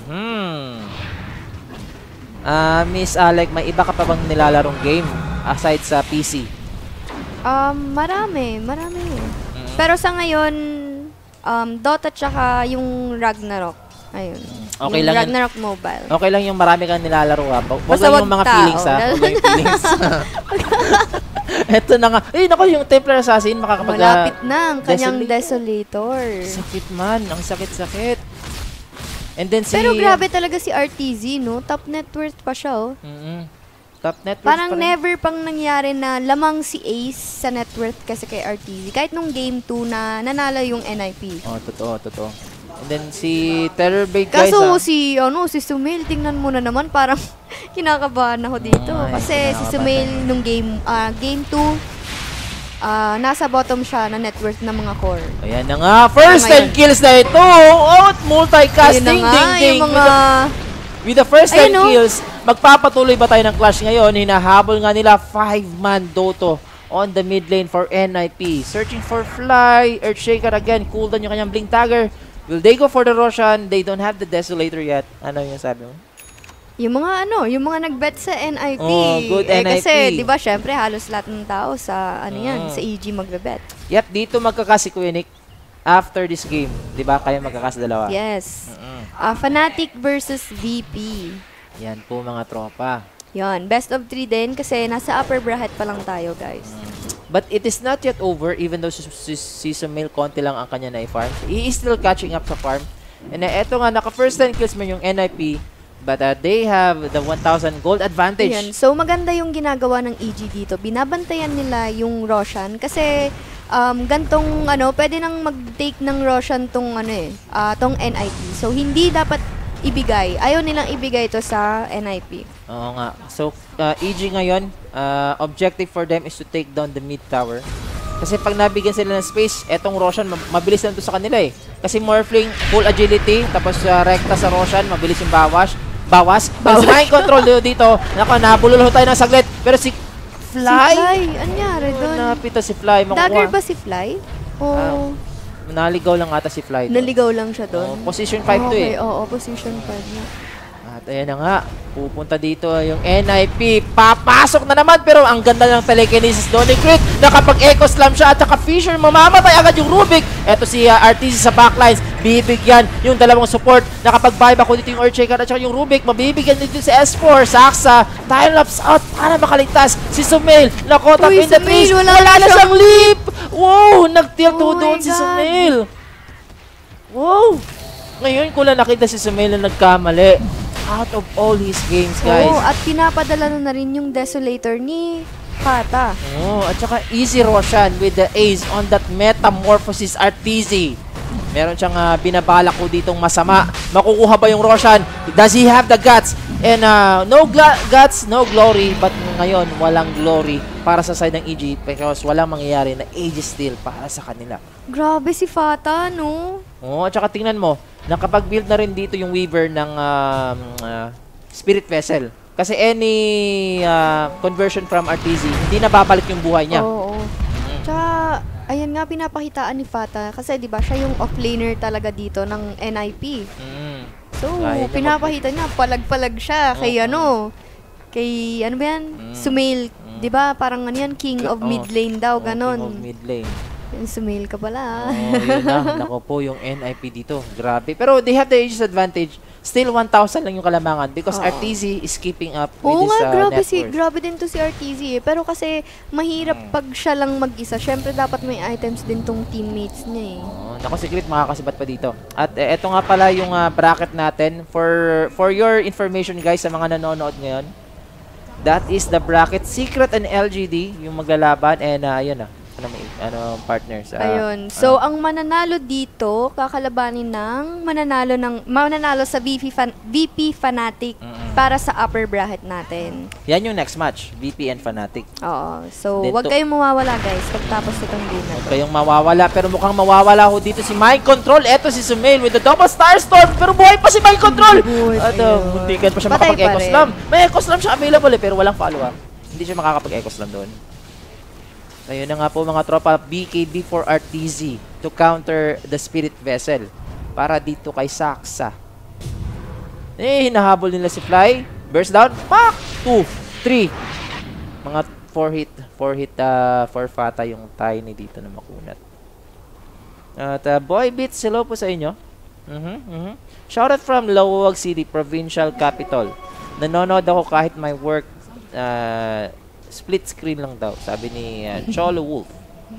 Miss Alec, may iba ka pa bang nilalarong game aside sa PC? Marami. Pero sa ngayon, Dota tsaka yung Ragnarok. Ayun. Okay yung lang Ragnarok Mobile. Okay lang yung marami kang nilalaro Wag lang yung mga feelings Wag yung feelings. Eto na nga. Naku, yung Templar Assassin malapit na ang kanyang Desolator. Sakit man. Ang sakit-sakit. And then Pero grabe talaga si RTZ, no? Top net worth pa siya, Top net worth parang never pang nangyari na lamang si Ace sa net worth kasi kay RTZ. Kahit nung game 2 na nanalo yung NIP. Totoo. And then si Terrorblade guys. Kaso si Sumail, tingnan mo na naman, parang kinakabahan ako dito. Kasi si Sumail nung game 2, nasa bottom siya na net worth ng mga core. Ayan na nga, first 10 kills na ito. Multicasting, ding. With the first 10 kills, Magpapatuloy ba tayo ng clash ngayon? Hinahabol nga nila 5-man Dotto on the mid lane for NIP. Searching for Fly. Earthshaker again. Cooldown yung kanyang Blink Dagger. Will they go for the Roshan? They don't have the Desolator yet. Ano yung sabi mo? Yung mga nag-bet sa NIP. Oh, good NIP. Kasi, di ba, syempre, halos lahat ng tao sa, sa EG magbe-bet. Yep, dito magkakasi Kuya Nick after this game. Di ba? Kayo magkakas dalawa. Yes. Fnatic versus VP. Yan po mga tropa. Yon, best of 3 din kasi nasa upper bracket pa lang tayo, guys. But it is not yet over even though si Sumail konti lang ang kanya na i-farm. He is still catching up sa farm. And eto nga, naka first 10 kills man yung NIP. But they have the 1,000 gold advantage. Yan. So, maganda yung ginagawa ng EG dito. Binabantayan nila yung Roshan kasi gantong pwede nang mag-take ng Roshan tong tong NIP. So, hindi dapat ibigay. Ayaw nilang ibigay ito sa NIP. Oo nga. So, EG ngayon, objective for them is to take down the mid tower. Kasi pag nabigyan sila ng space, etong Roshan, mabilis lang ito sa kanila eh. Kasi Morphling, full agility, tapos rekta sa Roshan, mabilis yung bawas. Pero si Mind Control dito, nabulol tayo ng saglit. Pero si Fly? Si Fly, anyari doon? Napita si Fly. Dagger ba si Fly? O naligaw lang ata si Fly. naligaw lang siya doon? Position 5 to eh. Oo, position 5 niya. At ayan na nga, pupunta dito yung NIP. Papasok na naman pero ang ganda ng telekinesis doon ni Crit. Nakapag-echo slam siya at saka Fisher mamamatay agad yung Rubik. Eto si RTZ sa backlines. Bibigyan yung dalawang support. Nakapag-vibe ako dito yung Earthshaker at saka yung Rubik. Mabibigyan dito si S4. Saksa. Time-lapse out para makaligtas. Si Sumail. Nakotap in the face. Wala na siyang leap. Wow! Nag-tilt doon si Sumail. Wow! Ngayon ko lang nakita si Sumail na nagkamali. Out of all his games, guys. Oo, at pinapadala na rin yung Desolator ni Pata. Oh, at saka easy Roshan with the ace on that Metamorphosis RTZ. Meron siyang binabalak ko ditong masama. Makukuha ba yung Roshan? Does he have the guts? And no guts, no glory. But ngayon, walang glory para sa side ng EG because walang mangyayari na age steal para sa kanila. Grabe si Fata, no? Oh, at saka tingnan mo, nakapag-build na rin dito yung Weaver ng Spirit Vessel. Kasi any conversion from RTZ, hindi na babalik yung buhay niya. Oo. Tsaka, ayan nga, pinapakitaan ni Fata. Kasi, di ba, siya yung offlaner talaga dito ng NIP. So, pinapakita niya, palag-palag siya kay kay, ano ba yan? Sumail. Di ba, parang yan, King of Mid Lane daw, ganon. King of Mid Lane. Sumail ka pala. Oh, yun na. Nako po yung NIP dito. Grabe. Pero they have the ages advantage. Still 1,000 lang yung kalamangan because RTZ is keeping up with Oo his nga, net worth. grabe din to si RTZ eh. Pero kasi mahirap pag siya lang mag-isa. Syempre dapat may items din tong teammates niya eh. Oh, nako, si Crit makakasibat pa dito. At eto nga pala yung bracket natin. For your information guys sa mga nanonood ngayon. That is the bracket. Secret and LGD yung maglalaban. And ayun na. Partners. Ayun. So, ang mananalo dito, kakalabanin ng mananalo sa VP Fnatic para sa upper bracket natin. Yan yung next match, VP and Fnatic. Oo. So, wag kayong mawawala guys pagtapos itong game na to. Huwag kayong mawawala, pero mukhang mawawala ho dito si Mind Control. Eto si Sumail with the double star storm, pero buhay pa si Mind Control! At muntikan pa siya makapag-echo slam. May echo slam siya available pero walang follow-up. Hindi siya makakapag-echo slam doon. Ayun na nga po mga tropa, BKB for RTZ to counter the Spirit Vessel para dito kay Saksa. Hinahabol nila si Fly. Burst down. Pak! 2, 3. Mga 4 hit for Fata yung Tiny dito na makunat. At Boy Beats, hello po sa inyo. Shoutout from Lawag City, Provincial Capital. Nanonood ako kahit my work split screen lang daw, sabi ni Cholo Wolf.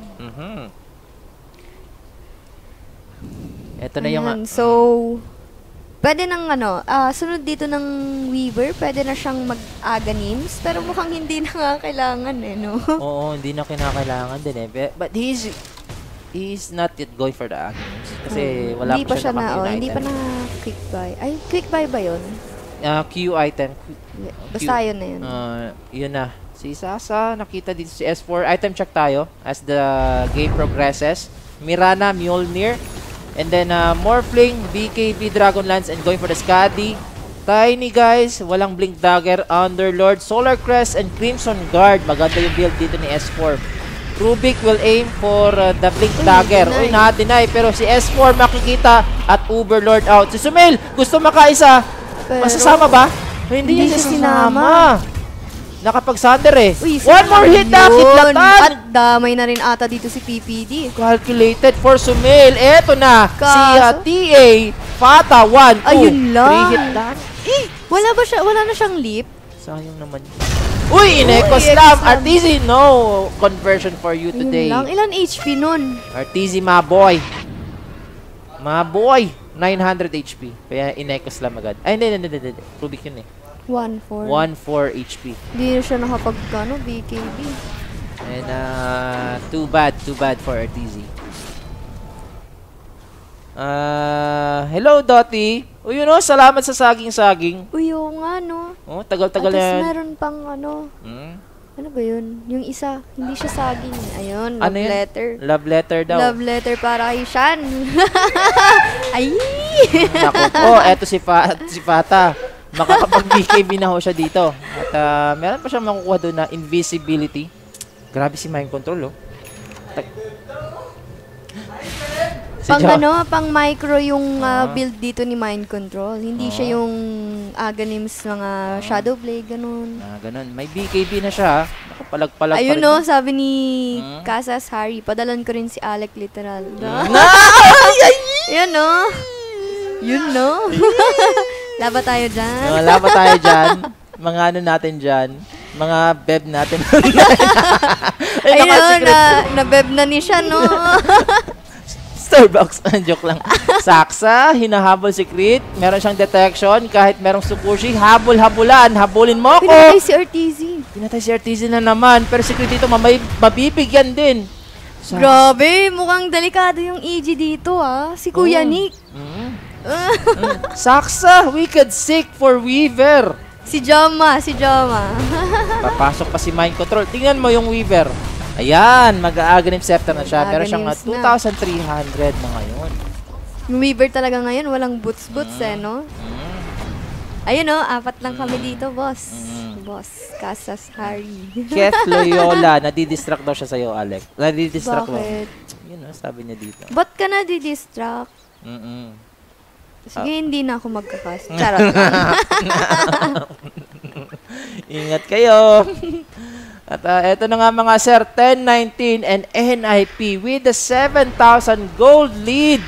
Ito na yung... So, pwede nang sunod dito ng Weaver, pwede na siyang mag-Aghanim's, pero mukhang hindi na nga kailangan no? Oo, hindi na kinakailangan din eh. But he's not yet going for the Aghanim's. Kasi wala pa siya na hindi pa na quick buy. Ay, quick buy ba yun? Q item. Basta yun na yun. Yun na. Si Sasa, nakita dito si S4. Item check tayo as the game progresses. Mirana, Mjolnir. And then Morphling, BKB, Dragonlance, and going for the Skadi. Tiny guys, walang Blink Dagger, Underlord, Solar Crest, and Crimson Guard. Maganda yung build dito ni S4. Rubik will aim for the Blink Dagger. Uy, na-deny. Pero si S4 makikita at Uberlord out. Si Sumail, gusto makaisa. Pero, Masasama ba? Hindi niya sinama. Nakapag-Thunder eh. Uy, One more hit na, kitlatan. At damay na rin ata dito si PPD. Calculated for Sumail. Eto na, si Kaso? TA, Fata, 1, 2, Ayun lang. 3 hit lang. Wala na siyang leap? Sayang naman yun. Uy, Ineco Uy, Slam! Slam. Artizi, no conversion for you Ayun today. lang. Ilan HP nun? Artizi, my boy. My boy. 900 HP. Kaya Ineco Slam agad. Ay, hindi. Rubik yun eh. 1-4. 1-4 HP. Hindi na siya nakapagkano, BKB. And too bad for Artizi. Hello, Dottie. O yun o, salamat sa saging-saging. Uy, oo nga, no? Oh, tagal-tagal At least yan. meron pang ano. Ano ba yun? Yung isa, hindi siya saging. Ayun, love Ano yun? letter. Love letter daw. Love letter para kay Shan. Ay! Naku po, eto si Fata. Makakapag-BKB na ho siya dito. At meron pa siyang makukuha doon na invisibility. Grabe si mind control, oh. Si Pang micro yung build dito ni Mind Control. Hindi siya yung Aghanims mga Shadow Blade, ganun. ganun. May BKB na siya. Palag-palag Ayun pa rin. no, sabi ni Casas Harry, padalan ko rin si Alec literal. Ayun no. Yun no. Laba tayo dyan. Laban tayo dyan. Mga ano natin dyan. Mga beb natin. Ayun no, na-beb na ni siya no. Starbucks. Joke lang. Saksa, hinahabol si Crit. Meron siyang detection. Kahit merong Sukushi, habol-habulan. Habulin mo ako. Pinatay si RTZ. Pinatay si Artisan na naman. Pero si Crit dito, mabibigyan din. Grabe, mukhang delikado yung EG dito Si Kuya Nick. Saksa, Wicked Sick for Weaver. Si Jama. Papasok pa si Mind Control. Tingnan mo yung Weaver. Ayan, mag-Aghanim Scepter na siya. Meron siyang 2,300 na ngayon. Yung Weaver talaga ngayon, walang boots-boots no? Ayun apat lang kami dito, boss. Boss, Casas Harry. Keith Loyola, nadidistract daw siya sa'yo, Alec. Nadidistract mo. Bakit? Yun sabi niya dito. Ba't ka na didistract? Sige, hindi na ako magkakas. Charot lang. Ingat kayo. At eto na nga mga sir, 10-19 and NIP with the 7,000 gold lead.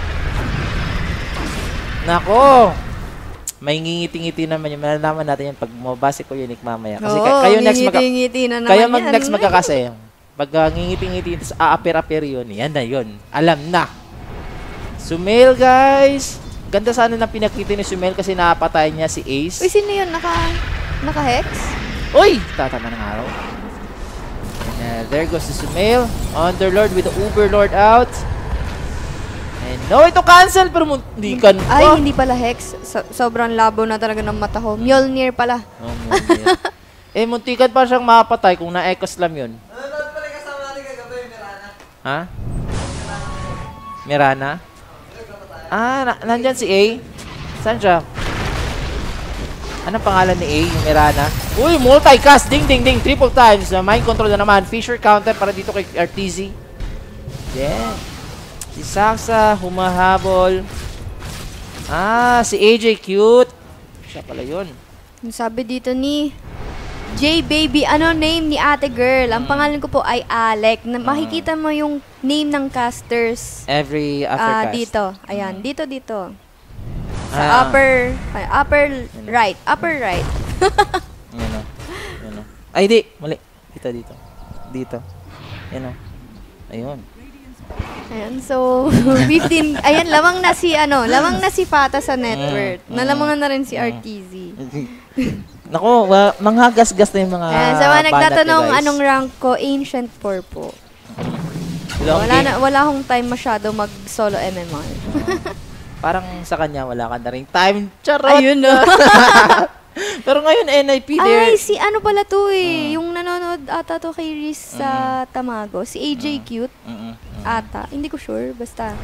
Nako. May ngingiti-ngiti naman yun. Malalaman natin yan pag mabase ko Unique mamaya. Kasi kayo next ngingiti-ngiti na naman kayo yan. next magkakase. Pag ngingiti-ngiti, tapos aapir-apir yun. Yan na yun. Alam na. Sumail guys. Ganda sana ng pinakita ni Sumail kasi napatay niya si Ace. Uy, sino yun? Naka-hex? Uy! Tatama ng araw. And there goes si Sumail. Underlord with the Uberlord out. And no, ito cancel pero muntikan pa. Ay, hindi pala hex. Sobrang labo na talaga ng mata ko. Mjolnir pala. Oh, Mjolnir. Muntikan pa siyang mapatay kung na-echo slam yun. Nanonood pala kasama natin kagabi, Mirana. Ha? Mirana? Nandyan si A. Saan siya? Anong pangalan ni A? Yung Mirana? Uy, multicast! Ding, ding, ding! Triple times! Mind control na naman. Fisher counter para dito kay RTZ. Yeah. Si Saksa, humahabol. Si AJ cute. Siya pala yun. Sabi dito ni J-Baby, ano name ni ate girl? Ang pangalan ko po ay Alec. Makikita mo yung name ng casters. Every after cast. Dito. Ayan, dito. Sa upper right. Upper right. Yan o. Ay, di. Mali. Dito. Yan o. Ayun. Ayan, so 15. Ayan, lamang na si Fata sa network. Nalamangan na rin si RTZ. Nako, mga gas-gas na yung mga Ayan, sa mga nagtatanong guys. anong rank ko, Ancient 4 po. Long game. Wala akong time masyado mag-solo MMR. Parang sa kanya, wala ka na rin time. Charot! Ayun na. Pero ngayon, NIP there. Ay, si ano pala to yung nanonood ata to kay Riz sa Tamago. Si AJ Cute ata. Hindi ko sure, basta.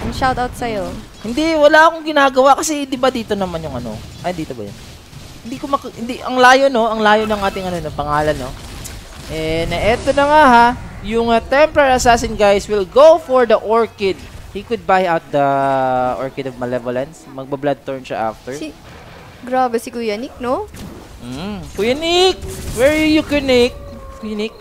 Ang shoutout sa'yo. Hindi, wala akong ginagawa kasi 'di ba dito naman yung ano? Ay, dito ba 'yan? Hindi ang layo no, ang layo ng ating ano, ng pangalan no. Eto na nga ha, yung Templar Assassin guys will go for the Orchid. He could buy out the Orchid of Malevolence. Magba-blood turn siya after. Grabe si Kuya Nick, no? Kuya Nick! Where are you, Kuya Nick? Kuya Nick?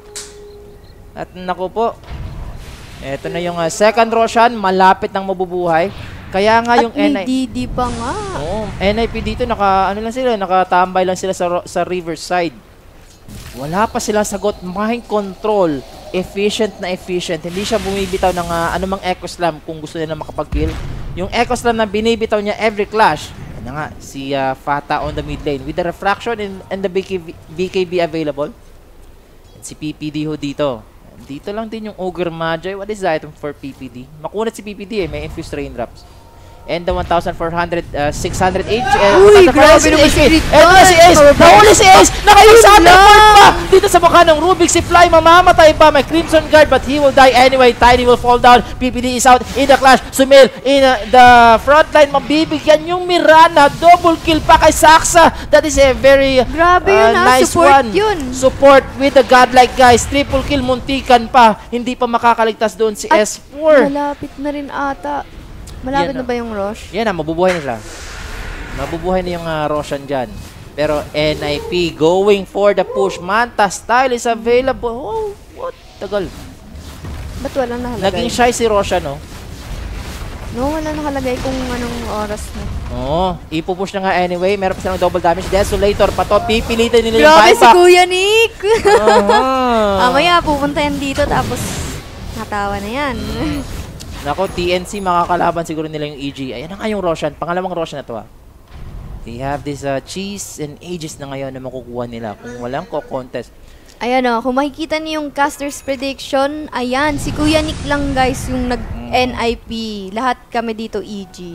At naku po, eto na yung second Roshan, malapit nang mabubuhay. Kaya nga yung At may DD pa nga. NIP dito, nakatambay lang sila sa Riverside. Wala pa silang sagot. Mind control. Efficient na efficient. Hindi siya bumibitaw ng anumang Echo Slam kung gusto niya na makapag-kill. Yung Echo Slam na binibitaw niya every clash. Ano nga, si Fata on the mid lane. With the Refraction and the BKB available. And si PPD ho dito. Dito lang din yung Ogre Magi. What is the item for PPD? Makunat si PPD may infused raindrops. And the 1,400, 600 HP. Uy, grabe naman si Rick. Eto na si Ace. Nahuli si Ace. Naka-Thunderbolt pa. Dito sa mukha ng Rubik. Si Fly mamamatay pa. May Crimson Guard but he will die anyway. Tiny will fall down. PPD is out in the clash. Sumail in the front line. Mabibigyan yung Mirana. Double kill pa kay Saksa. That is a very Grabe yun nice support one. yun. Support with the godlike guys. Triple kill. Muntikan pa. Hindi pa makakaligtas doon si At S4. malapit na rin ata. Malapit na ba yung Rosh? Yan na, mabubuhay na sila. Mabubuhay na yung Roshan dyan. Pero NIP going for the push. Manta style is available. Oh, what? Tagal. Ba't wala nakalagay? Naging shy si Roshan, no? No, wala nakalagay kung anong oras mo. Oo, ipupush na nga anyway. Meron pa silang double damage. Desolator pa to. Pipilitan nila yung Grabe si buyback. Kuya Nick! Aha. Mamaya, pupunta yan dito tapos natawa na yan. Nako, TNC makakalaban siguro nila yung EG. Ayan na nga yung Roshan. Pangalawang Roshan na to They have this cheese and ages na ngayon na makukuha nila kung walang ko-contest. Ayan o, kung makikita niyo yung caster's prediction, ayan, si Kuya Nick lang guys yung nag-NIP. Lahat kami dito EG.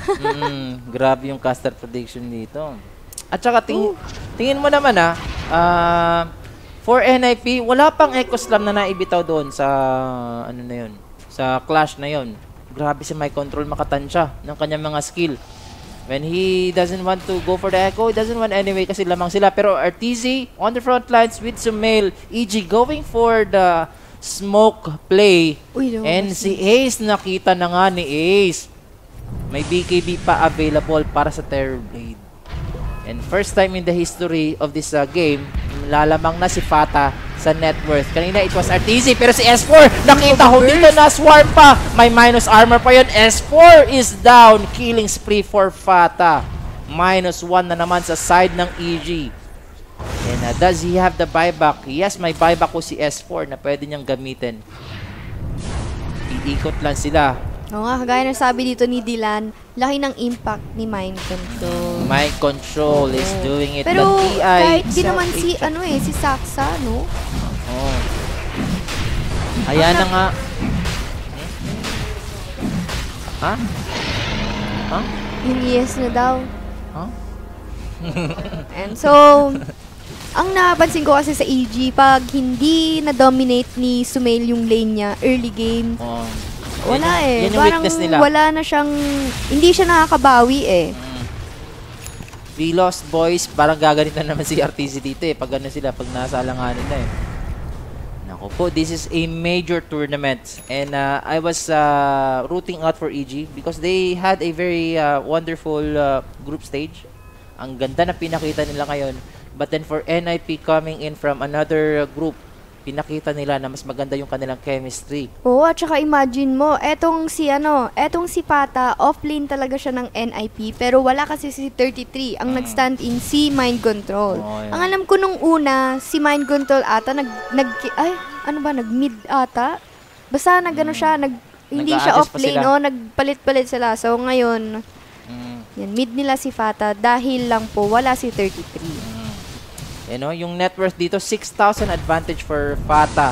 Grabe yung caster prediction dito. At saka tingin mo naman for NIP, wala pang Echo Slam na naibitaw doon sa ano na yun. Sa clash na yon. Grabe si Mike Control makatansya ng kanyang mga skill. When he doesn't want to go for the echo, he doesn't want anyway kasi lamang sila. Pero RTZ on the front lines with Sumail, EG going for the smoke play. Uy, no, and si Ace, nakita na nga ni Ace. May BKB pa available para sa Terror Blade. And first time in the history of this game, lalamang na si Fata sa net worth. Kanina it was RTZ pero si S4 nakita ho dito na swarm pa. May minus armor pa yun. S4 is down. Killing spree for Fata. -1 na naman sa side ng EG. And does he have the buyback? Yes, may buyback ko si S4 na pwede niyang gamitin. Iikot lang sila. Oo nga, kagaya ng sabi dito ni Dylan, laki ng impact ni Mind Control. Mind Control is doing it. Pero TI, kahit di naman si Saksa, no? Oh. Ayan na nga. Ha? Ha? Yung yes na daw. Ha? And so, ang napansin ko kasi sa EG, pag hindi na-dominate ni Sumail yung lane niya, early game, Oh. wala Yan yung parang weakness nila. wala na siyang, hindi siya nakakabawi We lost boys, parang gaganit na naman si RTZ dito pag ano sila, pag nasa alanganin na Naku po, this is a major tournament and I was rooting out for EG because they had a very wonderful group stage. Ang ganda na pinakita nila ngayon. But then for NIP coming in from another group, pinakita nila na mas maganda yung kanilang chemistry. Oo, at saka imagine mo, etong si Pata, offlane talaga siya ng NIP, pero wala kasi si 33, ang nag-stand in si Mind Control. Oh, yeah. Ang alam ko nung una, si Mind Control ata, nag-mid ata? Basta nag-ano siya, hindi siya Nag-a-adjust pa offlane, sila. nagpalit-palit sila. So ngayon, yan, mid nila si Fata, dahil lang po, wala si 33. You know, yung net worth dito, 6,000 advantage for Fata.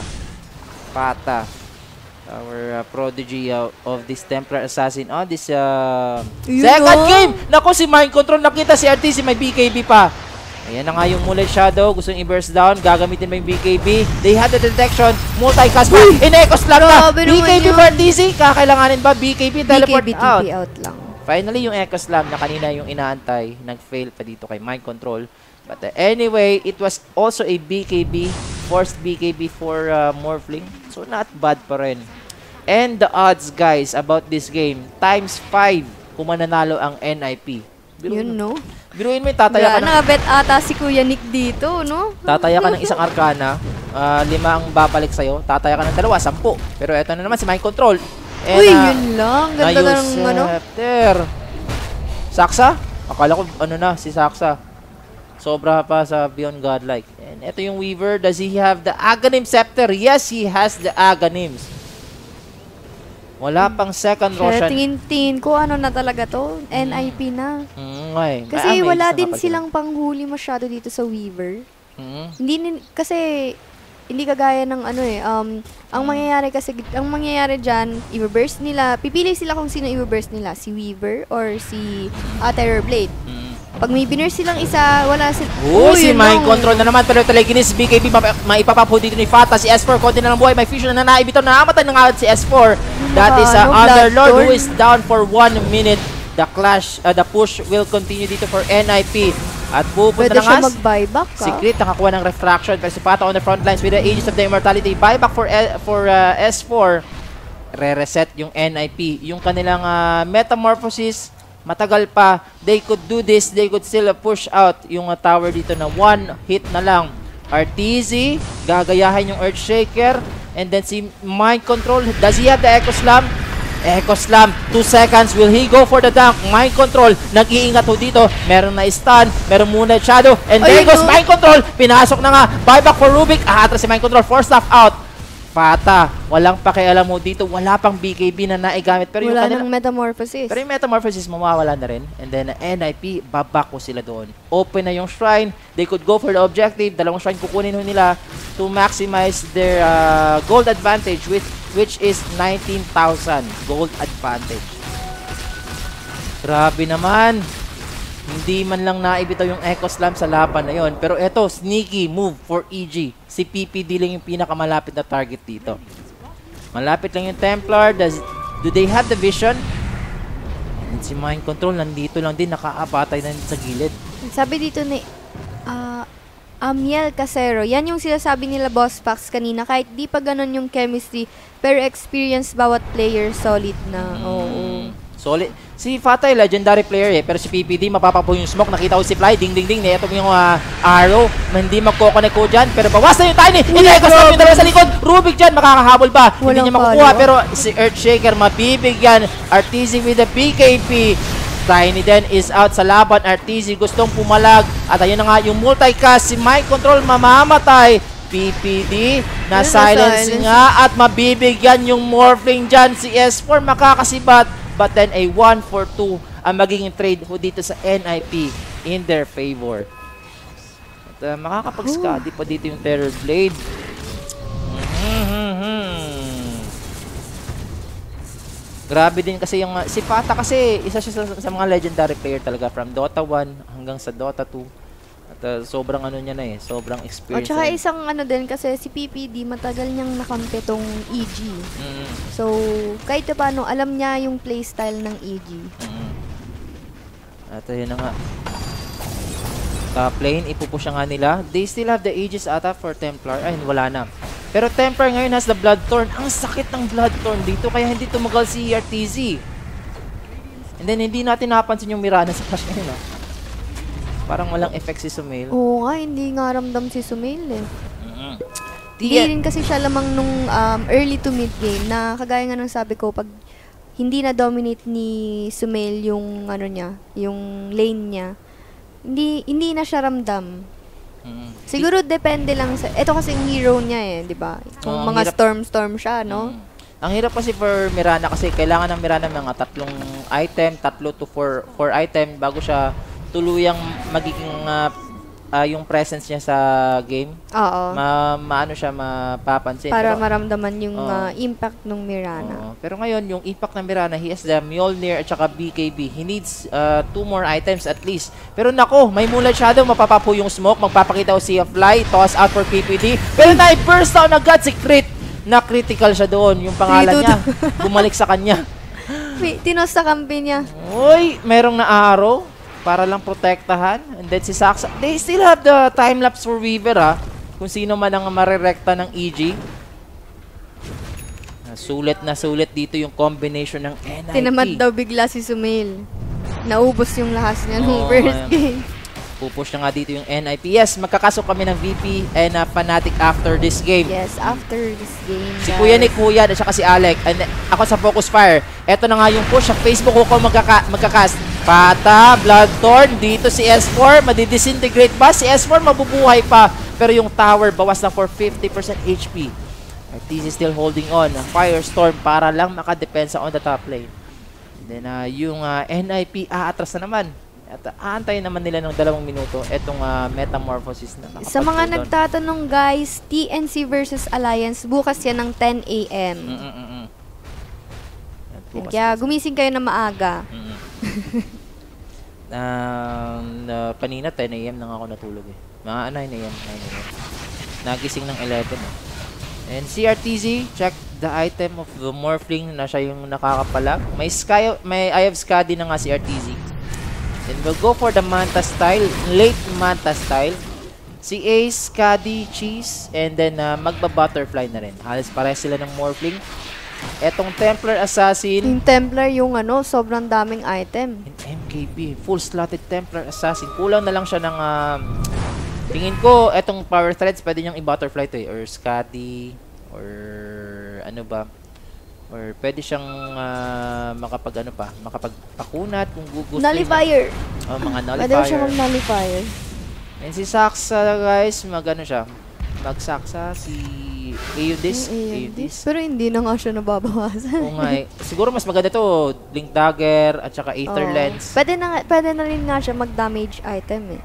Our prodigy of this Templar Assassin. Oh, this second game! Nako, si Mind Control, nakita si RTZ, may BKB pa. Ayan na nga yung Mullet Shadow. Gusto yung i-burst down. Gagamitin mo yung BKB. They had the detection. Multi-cast pa. In-Echo Slam na. Grabe naman BKB yun. for TZ. Kakailanganin ba? BKB teleport BKB out. TP out lang. Finally, yung Echo Slam na kanina yung inaantay. Nag-fail pa dito kay Mind Control. But anyway, it was also a BKB. Forced BKB for Morphling. So not bad pa rin. And the odds, guys, about this game. Times 5 kung mananalo ang NIP. Yun, no? Biruin mo yung tataya ka ng... Nakabet ata si Kuya Nick dito, no? Tataya ka ng isang Arcana, 5 ang babalik sa'yo. Tataya ka ng 2, 10. Pero eto na naman si Mind Control. And, Uy, yun lang. Ganda na ng ano. Saksa? Akala ko na, si Saksa. Sobra pa sa Beyond Godlike. And eto yung Weaver. Does he have the Aghanim Scepter? Yes, he has the Aghanims. Wala pang second Roshan. Tingin-tingin ko ano na talaga to. NIP na. Kasi wala din silang panghuli masyado dito sa Weaver. Kasi hindi kagaya ng ano eh. Ang mangyayari diyan, i-burst nila. Pipili sila kung sino i-burst nila, si Weaver or si Terrorblade. Pag may binurse silang isa, wala sila. Si Mind Control na naman. Pero Telekinesis, BKB, maipapapo dito ni Fata. Si S4, konti na lang buhay. May fusion na naibito. Nakamatay na nga si S4. That is Underlord who is down for 1 minute. The clash, the push will continue dito for NIP. At pupunta Pwede na siya nga. mag-buyback ka. Secret, nakakuha ng refraction. Pero si Fata on the front lines with the Aegis of the Immortality. Buyback for S4. Re-reset yung NIP. Yung kanilang Metamorphosis, matagal pa. They could do this. They could still push out yung tower dito na 1 hit na lang. RTZ, gagayahin yung Earthshaker. And then si Mind Control, does he have the Echo Slam? Echo Slam, 2 seconds. Will he go for the dunk? Mind Control, nag-iingat ho dito. Meron na stun, meron muna Shadow. And there goes Mind Control. Pinasok na nga. Buyback for Rubik. Atras si Mind Control. 4 staff out. Fata, walang pakialam mo dito. Wala pang BKB na naigamit. Pero wala yung ng Metamorphosis. Pero yung Metamorphosis, mawawala na rin. And then, NIP, babak ko sila doon. Open na yung shrine. They could go for the objective. 2 shrine kukunin ho nila to maximize their gold advantage, which is 19,000 gold advantage. Grabe naman. Hindi man lang naibitaw yung Echo Slam sa laban na yon. Pero eto, sneaky move for EG. Si PPD lang yung pinakamalapit na target dito. Malapit lang yung Templar. Do they have the vision? And si Mind Control nandito lang din, nakaapatay na sa gilid. Sabi dito ni Amiel Casero, yan yung sinasabi nila Boss Pax kanina. Kahit di pa ganun yung chemistry, pero experience bawat player solid na. Oo. Solid. Si Fatay, legendary player eh. Pero si PPD, mapapapo yung smoke. Nakita ko si Fly. Ding, ding, ding. Ito yung arrow. Hindi magkoconnect ko dyan. Pero bawasan yung Tiny. Hindi ko sa yung dalawa sa likod. Rubik dyan. Makakahabol pa. Hindi niya makukuha. Pero si Earthshaker, mabibigyan. RTZ with the PKP. Tiny then is out sa laban. RTZ gustong pumalag. At ayun na nga yung multicast. Si Mind Control mamamatay. PPD na silence nga. At mabibigyan yung Morphling dyan. Si S4 makakasibat. But then a 1-for-2 ang magiging trade ho dito sa NIP in their favor. At makakapag-scuddy pa dito yung Terrorblade. Grabe din kasi yung si Fata kasi isa siya sa mga legendary player talaga from Dota 1 hanggang sa Dota 2. At sobrang ano niya na eh, sobrang experience. At saka isang ano din kasi si PPD matagal niyang nakampi tong EG. So, kahit paano alam niya yung playstyle ng EG. At ayun na nga. Top lane, ipupush nga nila. They still have the Aegis ata for Templar. Ay, wala na. Pero Templar ngayon has the Bloodthorn. Ang sakit ng Bloodthorn dito kaya hindi tumagal si RTZ. And then hindi natin napansin yung Mirana sa flash ngayon. Parang walang effect si Sumail. Oo nga, hindi nga ramdam si Sumail eh. Hindi rin kasi siya lamang nung early to mid game na kagaya nga ng sabi ko, pag hindi na dominate ni Sumail yung ano niya, yung lane niya, hindi na siya ramdam. Siguro depende lang sa ito kasi yung hero niya eh, 'di ba? Kung mga storm siya, no? Ang hirap kasi for Mirana kasi kailangan ng Mirana mga 3 item, 3 to 4 item bago siya tuluyang magiging yung presence niya sa game. Oo. Maano siya mapapansin. Para Pero, maramdaman yung impact ng Mirana. pero ngayon, yung impact ng Mirana, he has the Mjolnir at saka BKB. He needs 2 more items at least. Pero nako, may Moonlight Shadow, mapapapo yung smoke, magpapakita o Sea of Light, toss out for PPD. Pero na-burst down agad si Crit. Na critical siya doon, yung pangalan niya. Bumalik sa kanya. Tinos sa kampi niya. Uy, merong na-arrow para lang protektahan. And then si Saksa, they still have the time-lapse for Weaver kung sino man ang marirekta ng EG. Na sulit dito yung combination ng NIP. Tinamad daw bigla si Sumail. Naubos yung lahas niya nung first game. Pupush na nga dito yung NIP. Yes, magkakasok kami ng VP and Fnatic after this game. Yes, after this game. Si Kuya Nick Huyan at saka si Alec. And ako sa Focus Fire. Eto na nga yung push sa Facebook ko magkakast. Pata, Bloodthorn, dito si S4. Madidisintegrate ba? Si S4 mabubuhay pa. Pero yung tower bawas na for 50% HP. RTZ still holding on. Firestorm para lang makadepensa on the top lane. Then yung NIP aatras na naman. At aantayin naman nila ng 2 minuto itong Metamorphosis na sa mga nagtatanong guys, TNC versus Alliance bukas yan ng 10 AM. Kaya gumising kayo na maaga. Kanina 10 AM nang ako natulog eh. Mga 9 AM. Nagising ng 11 eh. And CRTZ, check the item of the Morphling na siya yung nakakapalag. May Eye of Skadi na nga si RTZ. Then we'll go for the Manta style, late Manta style. Si Ace, Skadi, Cheese, and then magba-butterfly na rin. Halos pares sila ng Morphling. Etong Templar Assassin. Yung Templar yung sobrang daming item. And MKB, full slotted Templar Assassin. Kulang na lang siya ng tingin ko, etong Power Threads pwede niyang i-butterfly to or Skadi, or ano ba. Or pwede siyang makapagpakunat kung gusto. Nullifier. Mga nullifier. Pwede siya mag-nullifier. And si Saksa guys, magsaksa si Aeudis. Pero hindi na nga siya nababawasan. Oo nga siguro mas maganda to, Blink Dagger at saka Aether Lens. Pwede na rin nga siya mag-damage item eh.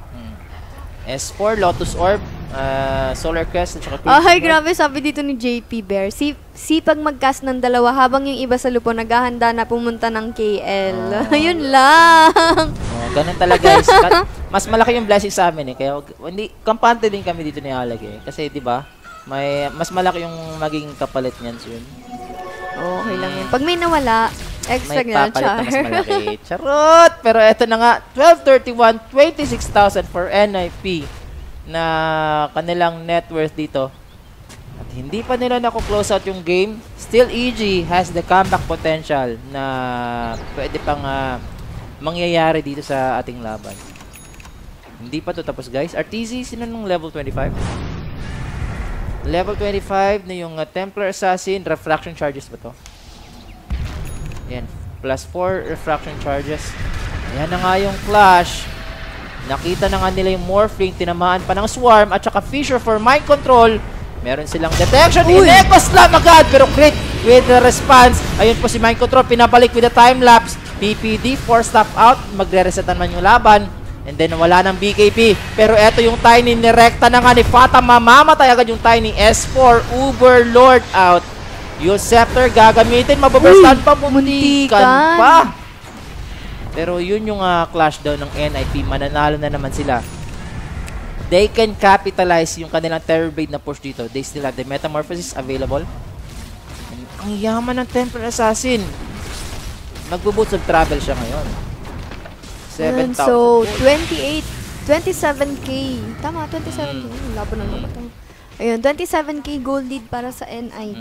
S4, Lotus Orb, Solar Crest at saka Ay, grabe, sabi dito ni JP Bear. Sipag mag-cast ng 2 habang yung iba sa lupo naghahanda na pumunta ng KL. Ayun lang. Ganun talaga guys. Mas malaki yung blessing sa amin eh. Kaya hindi kampante din kami dito ni Alag eh. Kasi 'di ba? Mas malaki yung maging kapalit niyan soon. Okay lang yun. Pag may nawala, extra may nga, papalit char. na mas malaki. Charot! Pero eto na nga, 1231, 26,000 for NIP na kanilang net worth dito. At hindi pa nila nako-close out yung game. Still EG has the comeback potential na pwede pang mangyayari dito sa ating laban. Hindi pa to tapos guys. RTZ, sino nung level 25? Level 25 na yung Templar Assassin. Refraction charges ba to? Ayan. Plus 4 refraction charges. Ayan na nga yung Clash. Nakita na nga nila yung Morphling. Tinamaan pa ng Swarm. At saka Fissure for Mind Control. Meron silang detection. Ineco Slam agad. Pero crit with the response. Ayun po si Mind Control. Pinabalik with the time lapse. PPD. 4 stop out. Magre-resetan man yung laban. And then wala ng BKB. Pero eto yung Tiny nirekta na nga ni Fata. Mamamatay agad yung Tiny. S4 Uberlord out. Yung Scepter gagamitin. Mababurstun pa. Muntikan pa. Pero yun yung clash daw ng NIP. Mananalo na naman sila. They can capitalize yung kanilang Terror Blade na push dito. They still have the Metamorphosis available. And ang yaman ng Templar Assassin. Magbo-boots of travel siya ngayon. 7,000. So, 27k. Tama, 27k. Laban na naman ito. Ayun, 27k gold lead para sa NIP.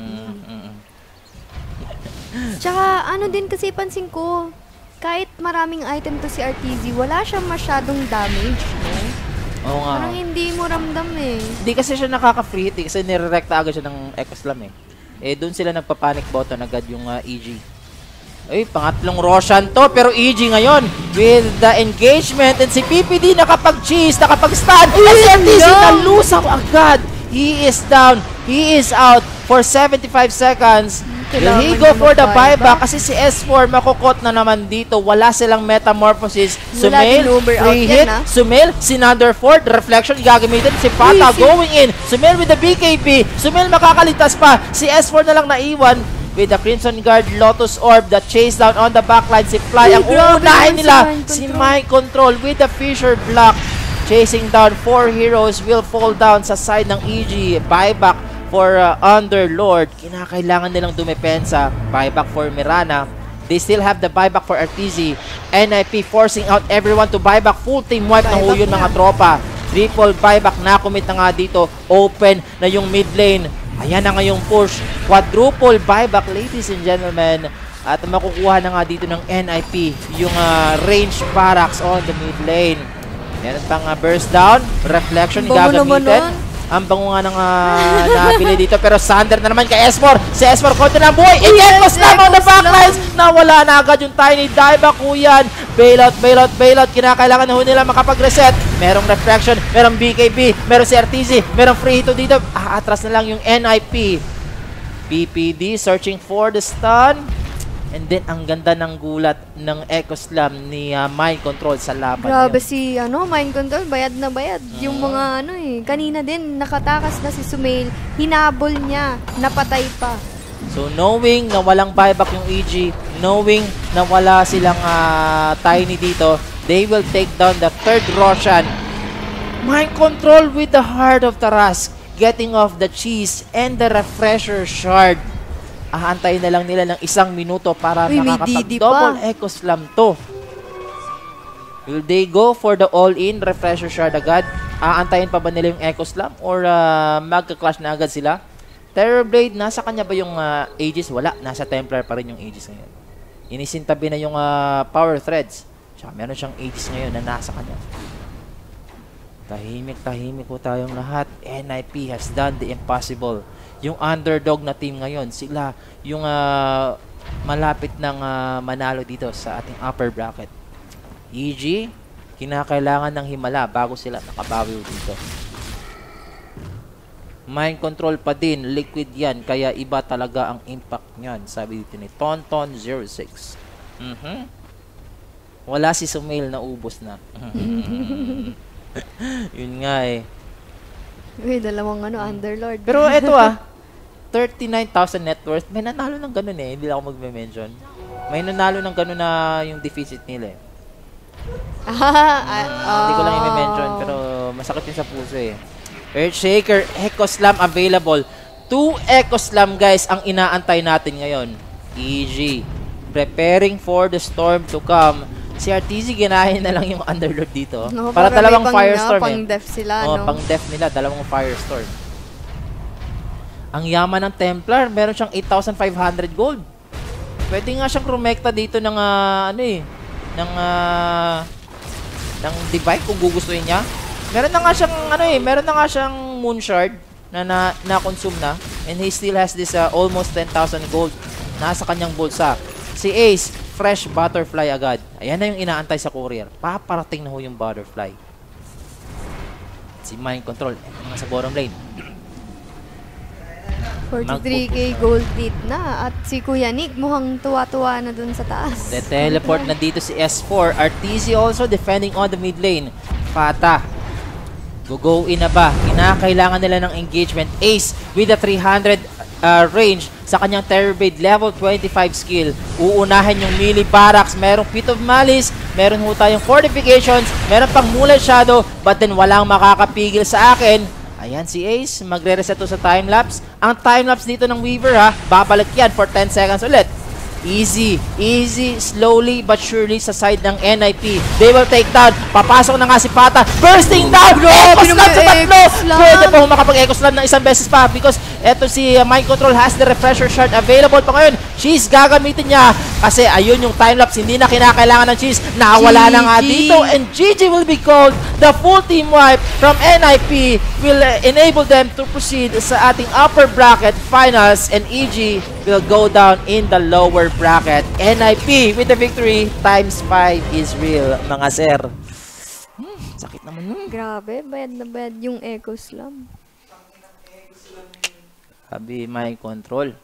Tsaka, ano din kasi pansin ko, kahit maraming item to si RTZ, wala siyang masyadong damage, no? Oo nga. Parang hindi mo ramdam eh. Hindi kasi siya nakaka-free hit kasi nire-recta agad siya ng Echo Slam eh. Doon sila nagpa-panic button agad yung EG. Ay, pangatlong Roshan to, pero EG ngayon with the engagement and si PPD nakapag-cheese, nakapag-stun. SRTZ nalusaw agad. He is down. He is out for 75 seconds. Will he go for the buyback? Kasi si S4 makukot na naman dito. Wala silang metamorphosis. Sumail, free hit. Sumail, Sinander Ford, reflection gagamitin. Si Pata going in. Sumail with the BKB. Sumail makakaligtas pa. Si S4 na lang naiwan with the Crimson Guard, Lotus Orb, the chase down on the backline. Si Fly, ang uunahin nila. Si Mind Control with the Fisher Block. Chasing down 4 heroes will fall down sa side ng EG. Buyback for Underlord. Kinakailangan nilang dumepensa. Buyback for Mirana. They still have the buyback for RTZ. NIP forcing out everyone to buyback. Full team wipe ng Huyon mga tropa. Triple buyback na commit na nga dito. Open na yung mid lane. Ayan na nga yung push. Quadruple buyback, ladies and gentlemen. At makukuha na nga dito ng NIP yung range barracks on the mid lane. Meron pang burst down, reflection gagamitin. Ang bango nga ng nabili dito. Pero Sander na naman kay S4. Si S4 konti ng buhay. Ikekos lang on the backlines. Nawala na agad yung tiny dive. Kuyan. Bailout. Kinakailangan na nila makapag-reset. Merong reflection. Merong BKB. Merong si RTZ. Merong free hito dito. Atras na lang yung NIP. PPD searching for the stun. And then, ang ganda ng gulat ng Echo Slam ni Mind Control sa laban. Grabe si, Mind Control, bayad na bayad. Yung mga, kanina din, nakatakas na si Sumail, hinabol niya, napatay pa. So, knowing na walang buyback yung EG, knowing na wala silang Tiny dito, they will take down the third Roshan. Mind Control with the Heart of Tarask, getting off the cheese and the Refresher Shard. Aantayin na lang nila ng 1 minuto para makakapag-double Echo Slam to. Will they go for the all-in Refresher Shard agad? Aantayin pa ba nila yung Echo Slam? Or magka-clash na agad sila? Terrorblade, nasa kanya ba yung Aegis? Wala. Nasa Templar pa rin yung Aegis ngayon. Inisintabi na yung Power Threads. Tsaka meron siyang Aegis ngayon na nasa kanya. Tahimik po tayong lahat. NIP has done the impossible. Yung underdog na team ngayon, sila yung malapit ng manalo dito sa ating upper bracket. EG, kinakailangan ng himala bago sila makabawi dito. Mind Control pa din, liquid yan, kaya iba talaga ang impact niyan, sabi dito ni Tonton06. Wala si Sumail na ubos na. Yun nga eh. Uy, dalawang Underlord. Pero eto 39,000 net worth. May nanalo ng ganun eh. Hindi lang ako magme-mention. May nanalo ng ganun na yung deficit nila eh. Hindi ko lang i-mention pero masakit yun sa puso eh. Earthshaker, Echo Slam available. 2 Echo Slam guys ang inaantay natin ngayon. EG. Preparing for the storm to come. Si RTZ ginahin na lang yung Underlord dito. No, para dalawang Firestorm pang def sila, pang def nila, dalawang Firestorm. Ang yaman ng Templar, meron siyang 8,500 gold. Pwede nga siyang rumekta dito ng ng divide kung gugustuhin niya. Meron na nga siyang meron na nga siyang Moon Shard na consume na, and he still has this almost 10,000 gold nasa kanyang bulsa. Si Ace, fresh butterfly agad. Ayan na yung inaantay sa courier. Paparating na ho yung butterfly. Si Mind Control, sa bottom lane. 43k gold lead na. At si Kuya Nick mukhang tuwa-tuwa na dun sa taas. The teleport na dito si S4. RTZ also defending on the mid lane. Pata. Go in na ba? Kinakailangan nila ng engagement. Ace with the 300 range sa kanyang Terrorblade level 25 skill. Uunahin yung melee barracks. Merong Pit of Malice. Meron ho tayong fortifications. Meron pang Moonlight Shadow. But then walang makakapigil sa akin. Ayan si Ace, magre-reset to sa timelapse. Ang timelapse dito ng Weaver babalik yan for 10 seconds ulit. Easy, slowly but surely sa side ng NIP. They will take down. Papasok na nga si Pata. Bursting down! Echo Slam sa tatlo! Pwede pa makapag-Echo Slam ng isang beses pa because eto si Mind Control has the Refresher Shard available pa ngayon. Cheese gagamitin niya kasi ayun yung timelapse. Hindi na kinakailangan ng Cheese. Nawala na nga dito and GG will be called. The full team wipe from NIP will enable them to proceed sa ating upper bracket finals and EG will go down in the lower bracket. NIP with the victory times 5 is real, mga sir. Sakit naman nun. Grabe, bayad na bayad yung Echo Slam. Sabi, Mind Control.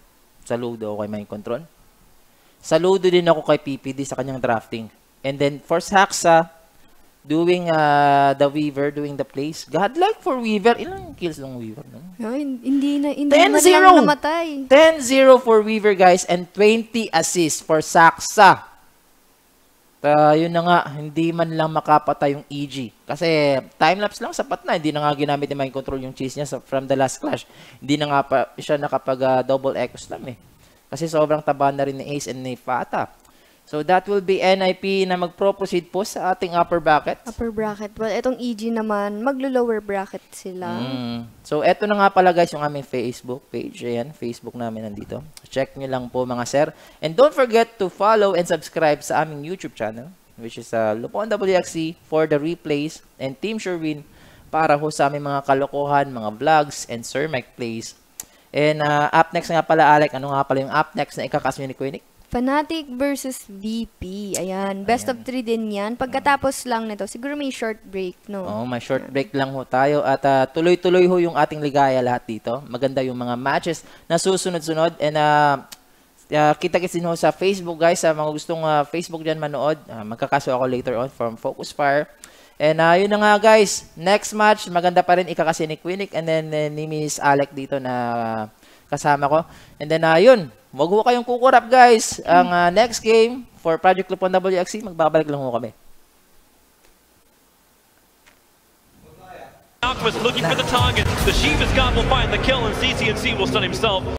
Saludo ako kay Mind Control. Saludo din ako kay PPD sa kanyang drafting. And then for Saxa, doing the Weaver, doing the plays. Godlike for Weaver. Ilang kills ng Weaver? No? Ay, hindi man 10-0. lang namatay. 10-0 for Weaver, guys, and 20 assists for Saxa. Yun na nga, hindi man lang makapatay yung EG. Kasi timelapse lang, sapat na. Hindi na nga ginamit ni Mind Control yung chase niya from the last clash. Hindi na nga siya nakapag double echo slam eh. Kasi sobrang taba na rin ni Ace and ni Fata. So that will be NIP na mag-proceed po sa ating upper bracket. Upper bracket. Well, itong EG naman, maglo-lower bracket sila. So eto na nga pala guys yung aming Facebook page. Ayan, Facebook namin nandito. Check nyo lang po mga sir. And don't forget to follow and subscribe sa aming YouTube channel, which is Lupon WXC for the replays, and Team Sherwin para ho sa aming mga kalokohan, mga vlogs, and Sir Mike Plays. And up next nga pala, Alec, ano nga pala yung up next na ikakasyo ni Quinic? Fnatic versus VP. Ayan. Best of 3 din yan. Pagkatapos lang nito, siguro may short break, no? Oh, may short break lang ho tayo. At tuloy-tuloy ho yung ating ligaya lahat dito. Maganda yung mga matches na susunod-sunod. And kita-kits din ho sa Facebook, guys. Sa mga gustong Facebook dyan manood. Magkakaso ako later on from Focus Fire. And yun na nga, guys. Next match, maganda pa rin ikakasi ni Quinic. And then ni Miss Alec dito na kasama ko. And then yun. Huwag ho kayong kukurap, guys. Ang next game for Project Lupon WXC, magbabalik lang ho kami. Aqua's looking for the target. The Shiva's guard will find the kill, and CCNC will stun himself.